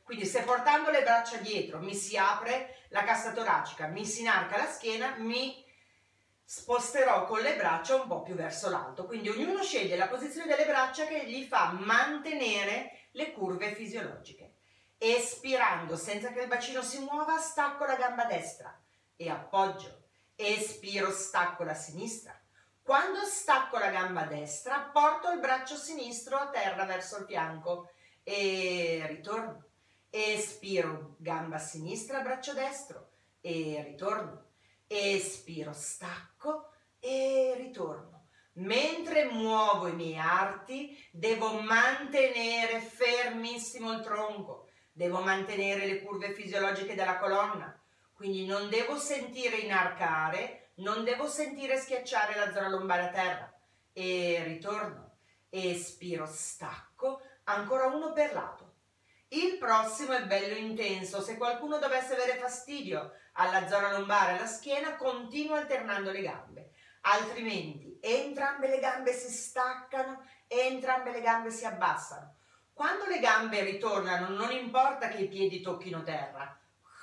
Quindi se portando le braccia dietro mi si apre la cassa toracica, mi si inarca la schiena, mi sposterò con le braccia un po' più verso l'alto. Quindi ognuno sceglie la posizione delle braccia che gli fa mantenere le curve fisiologiche. Espirando senza che il bacino si muova, stacco la gamba destra e appoggio. Espiro, stacco la sinistra. Quando stacco la gamba destra, porto il braccio sinistro a terra verso il fianco e ritorno. Espiro, gamba sinistra, braccio destro e ritorno. Espiro, stacco e ritorno. Mentre muovo i miei arti, devo mantenere fermissimo il tronco, devo mantenere le curve fisiologiche della colonna, quindi non devo sentire inarcare, non devo sentire schiacciare la zona lombare a terra. E ritorno. Espiro, stacco, ancora uno per lato. Il prossimo è bello intenso. Se qualcuno dovesse avere fastidio alla zona lombare e alla schiena, continuo alternando le gambe. Altrimenti entrambe le gambe si staccano e entrambe le gambe si abbassano. Quando le gambe ritornano, non importa che i piedi tocchino terra.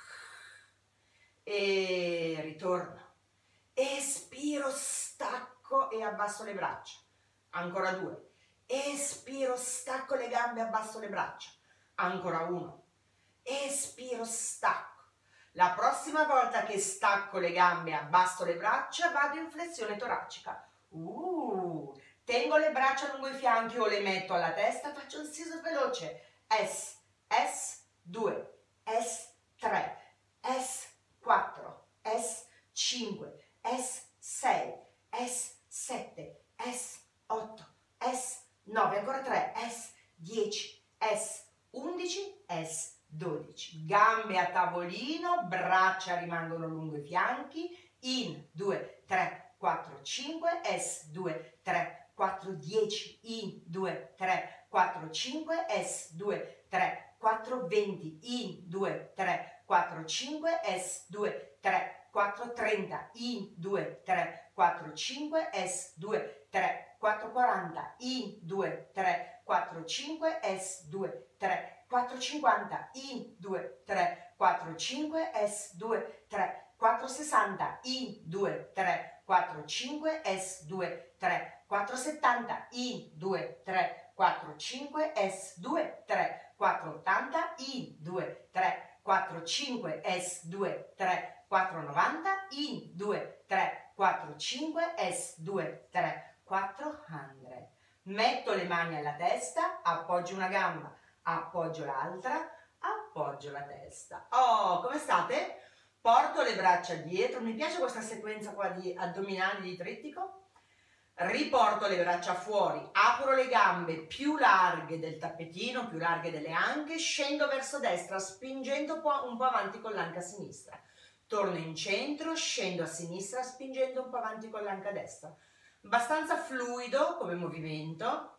E ritorno. Espiro, stacco e abbasso le braccia. Ancora due. Espiro, stacco le gambe e abbasso le braccia. Ancora uno. Espiro, stacco. La prossima volta che stacco le gambe e abbasso le braccia, vado in flessione toracica. Uh, tengo le braccia lungo i fianchi o le metto alla testa, faccio il siso veloce. S, S, due, S, tre, S, quattro, S, cinque, S, sei, S, sette, S, otto, S, nove, ancora tre, S, dieci, S, undici, S, dodici. Gambe a tavolino, braccia rimangono lungo i fianchi, in due, tre, quattro, cinque, S, due, tre, quattro, dieci, in due, tre, quattro, cinque, S, due, tre, quattro, venti, in due, tre, quattro, cinque, S, due, tre, quattro, trenta, in due, tre, quattro, cinque, S, due, tre, quattro, quaranta, in due, tre, quattro, cinque, S, due, tre, quattro, cinquanta, in due, tre, quattro, cinque, S, due, tre, quattro, sessanta, in due, tre, quattro, cinque, S, due, tre, quattro, settanta, in due, tre, quattro, cinque, S, due, tre, quattro, ottanta, in due, tre, quattro, cinque, S, due, tre, quattro, novanta, in due, tre, quattro, cinque, S, due, tre, quattro, cento. Metto le mani alla testa, appoggio una gamba, appoggio l'altra, appoggio la testa. Oh, come state? Porto le braccia dietro, mi piace questa sequenza qua di addominali di trittico. Riporto le braccia fuori, apro le gambe più larghe del tappetino, più larghe delle anche, scendo verso destra spingendo un po', un po' avanti con l'anca sinistra. Torno in centro, scendo a sinistra spingendo un po' avanti con l'anca destra. Abbastanza fluido come movimento.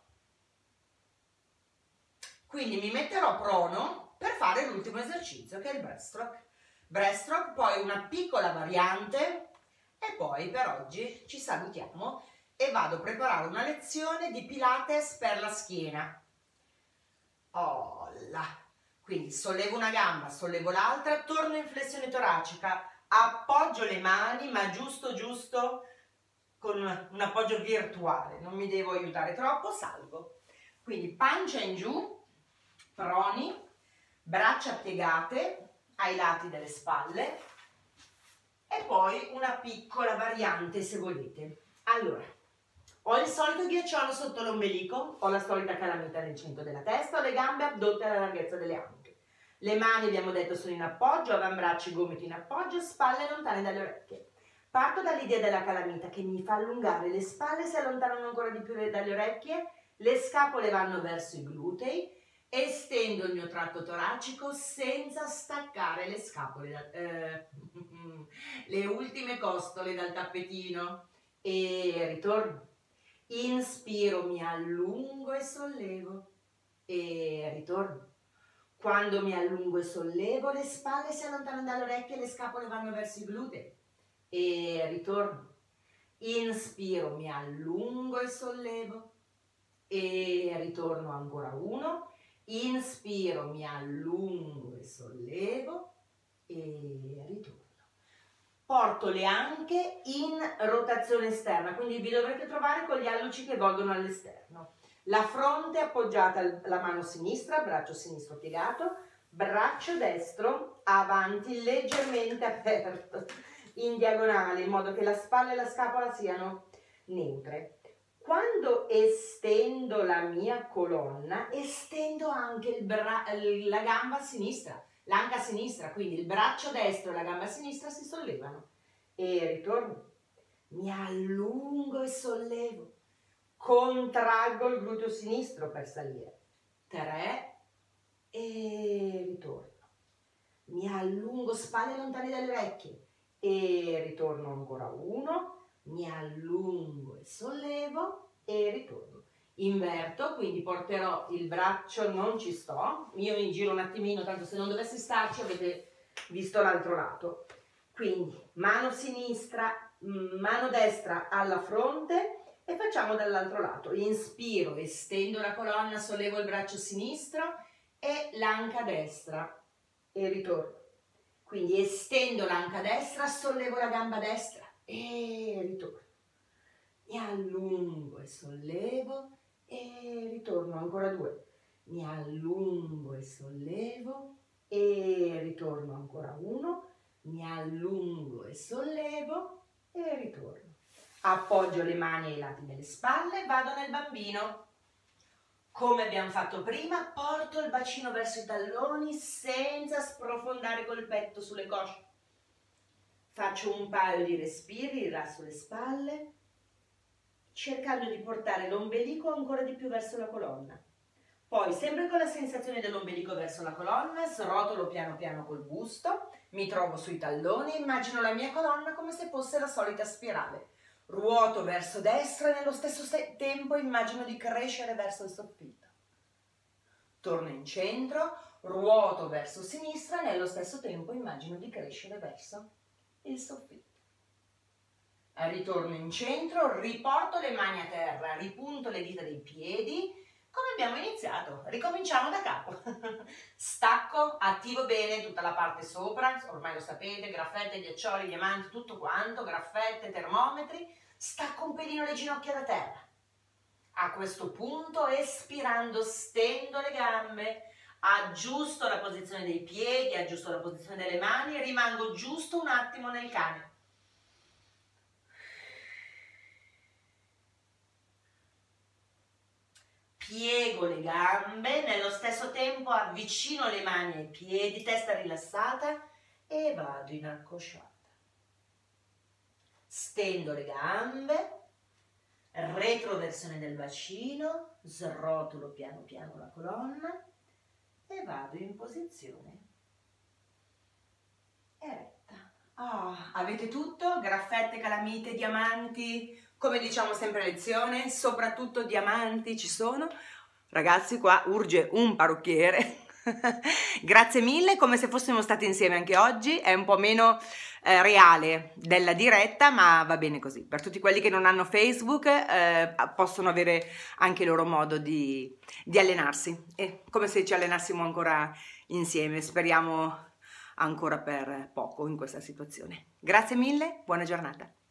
Quindi mi metterò prono per fare l'ultimo esercizio che è il breaststroke. Breaststroke, poi una piccola variante e poi per oggi ci salutiamo e vado a preparare una lezione di Pilates per la schiena. Oh là. Quindi sollevo una gamba, sollevo l'altra, torno in flessione toracica, appoggio le mani ma giusto giusto con un appoggio virtuale, non mi devo aiutare troppo, salgo. Quindi pancia in giù, proni, braccia piegate ai lati delle spalle e poi una piccola variante se volete. Allora, ho il solito ghiacciolo sotto l'ombelico, ho la solita calamita nel centro della testa, ho le gambe addotte alla larghezza delle anche. Le mani abbiamo detto sono in appoggio, avambracci, gomiti in appoggio, spalle lontane dalle orecchie. Parto dall'idea della calamita che mi fa allungare le spalle, si allontanano ancora di più dalle orecchie, le scapole vanno verso i glutei, estendo il mio tratto toracico senza staccare le scapole, da, eh, le ultime costole dal tappetino e ritorno. Inspiro, mi allungo e sollevo e ritorno. Quando mi allungo e sollevo, le spalle si allontanano dalle orecchie e le scapole vanno verso i glutei e ritorno. Inspiro, mi allungo e sollevo e ritorno ancora uno. inspiro, mi allungo e sollevo e ritorno. Porto le anche in rotazione esterna, quindi vi dovrete trovare con gli alluci che volgono all'esterno. La fronte appoggiata alla mano sinistra, braccio sinistro piegato, braccio destro avanti leggermente aperto, in diagonale, in modo che la spalla e la scapola siano neutre. Quando estendo la mia colonna, estendo anche il bra- la gamba sinistra, l'anca sinistra, quindi il braccio destro e la gamba sinistra si sollevano. E ritorno. Mi allungo e sollevo. Contraggo il gluteo sinistro per salire. tre e ritorno. Mi allungo, spalle lontane dalle orecchie e ritorno ancora uno. Mi allungo e sollevo e ritorno. Inverto, quindi porterò il braccio, non ci sto, io mi giro un attimino, tanto se non dovessi starci avete visto l'altro lato. Quindi mano sinistra, mano destra alla fronte e facciamo dall'altro lato. Inspiro, estendo la colonna, sollevo il braccio sinistro e l'anca destra e ritorno. Quindi estendo l'anca destra, sollevo la gamba destra e ritorno. Mi allungo e sollevo e ritorno. Ancora due. Mi allungo e sollevo e ritorno. Ancora uno. Mi allungo e sollevo e ritorno. Appoggio le mani ai lati delle spalle, vado nel bambino. Come abbiamo fatto prima, porto il bacino verso i talloni senza sprofondare col petto sulle cosce. Faccio un paio di respiri, rilasso le spalle, cercando di portare l'ombelico ancora di più verso la colonna. Poi, sempre con la sensazione dell'ombelico verso la colonna, srotolo piano piano col busto, mi trovo sui talloni e immagino la mia colonna come se fosse la solita spirale. Ruoto verso destra e nello stesso tempo immagino di crescere verso il soffitto. Torno in centro, ruoto verso sinistra e nello stesso tempo immagino di crescere verso il soffitto. Ritorno in centro, riporto le mani a terra, ripunto le dita dei piedi, come abbiamo iniziato. Ricominciamo da capo. Stacco, attivo bene tutta la parte sopra, ormai lo sapete, graffette, ghiaccioli, diamanti, tutto quanto, graffette, termometri. Stacco un pelino le ginocchia da terra. A questo punto, espirando, stendo le gambe, aggiusto la posizione dei piedi, aggiusto la posizione delle mani e rimango giusto un attimo nel cane. Piego le gambe, nello stesso tempo avvicino le mani ai piedi, testa rilassata e vado in accosciata. Stendo le gambe, retroversione del bacino, srotolo piano piano la colonna e vado in posizione eretta. Ah, avete tutto? Graffette, calamite, diamanti, come diciamo sempre a lezione, soprattutto diamanti ci sono. Ragazzi, qua urge un parrucchiere. Grazie mille, come se fossimo stati insieme anche oggi. È un po' meno eh, reale della diretta, ma va bene così. Per tutti quelli che non hanno Facebook eh, possono avere anche il loro modo di, di allenarsi. È come se ci allenassimo ancora insieme. Speriamo ancora per poco in questa situazione. Grazie mille, buona giornata.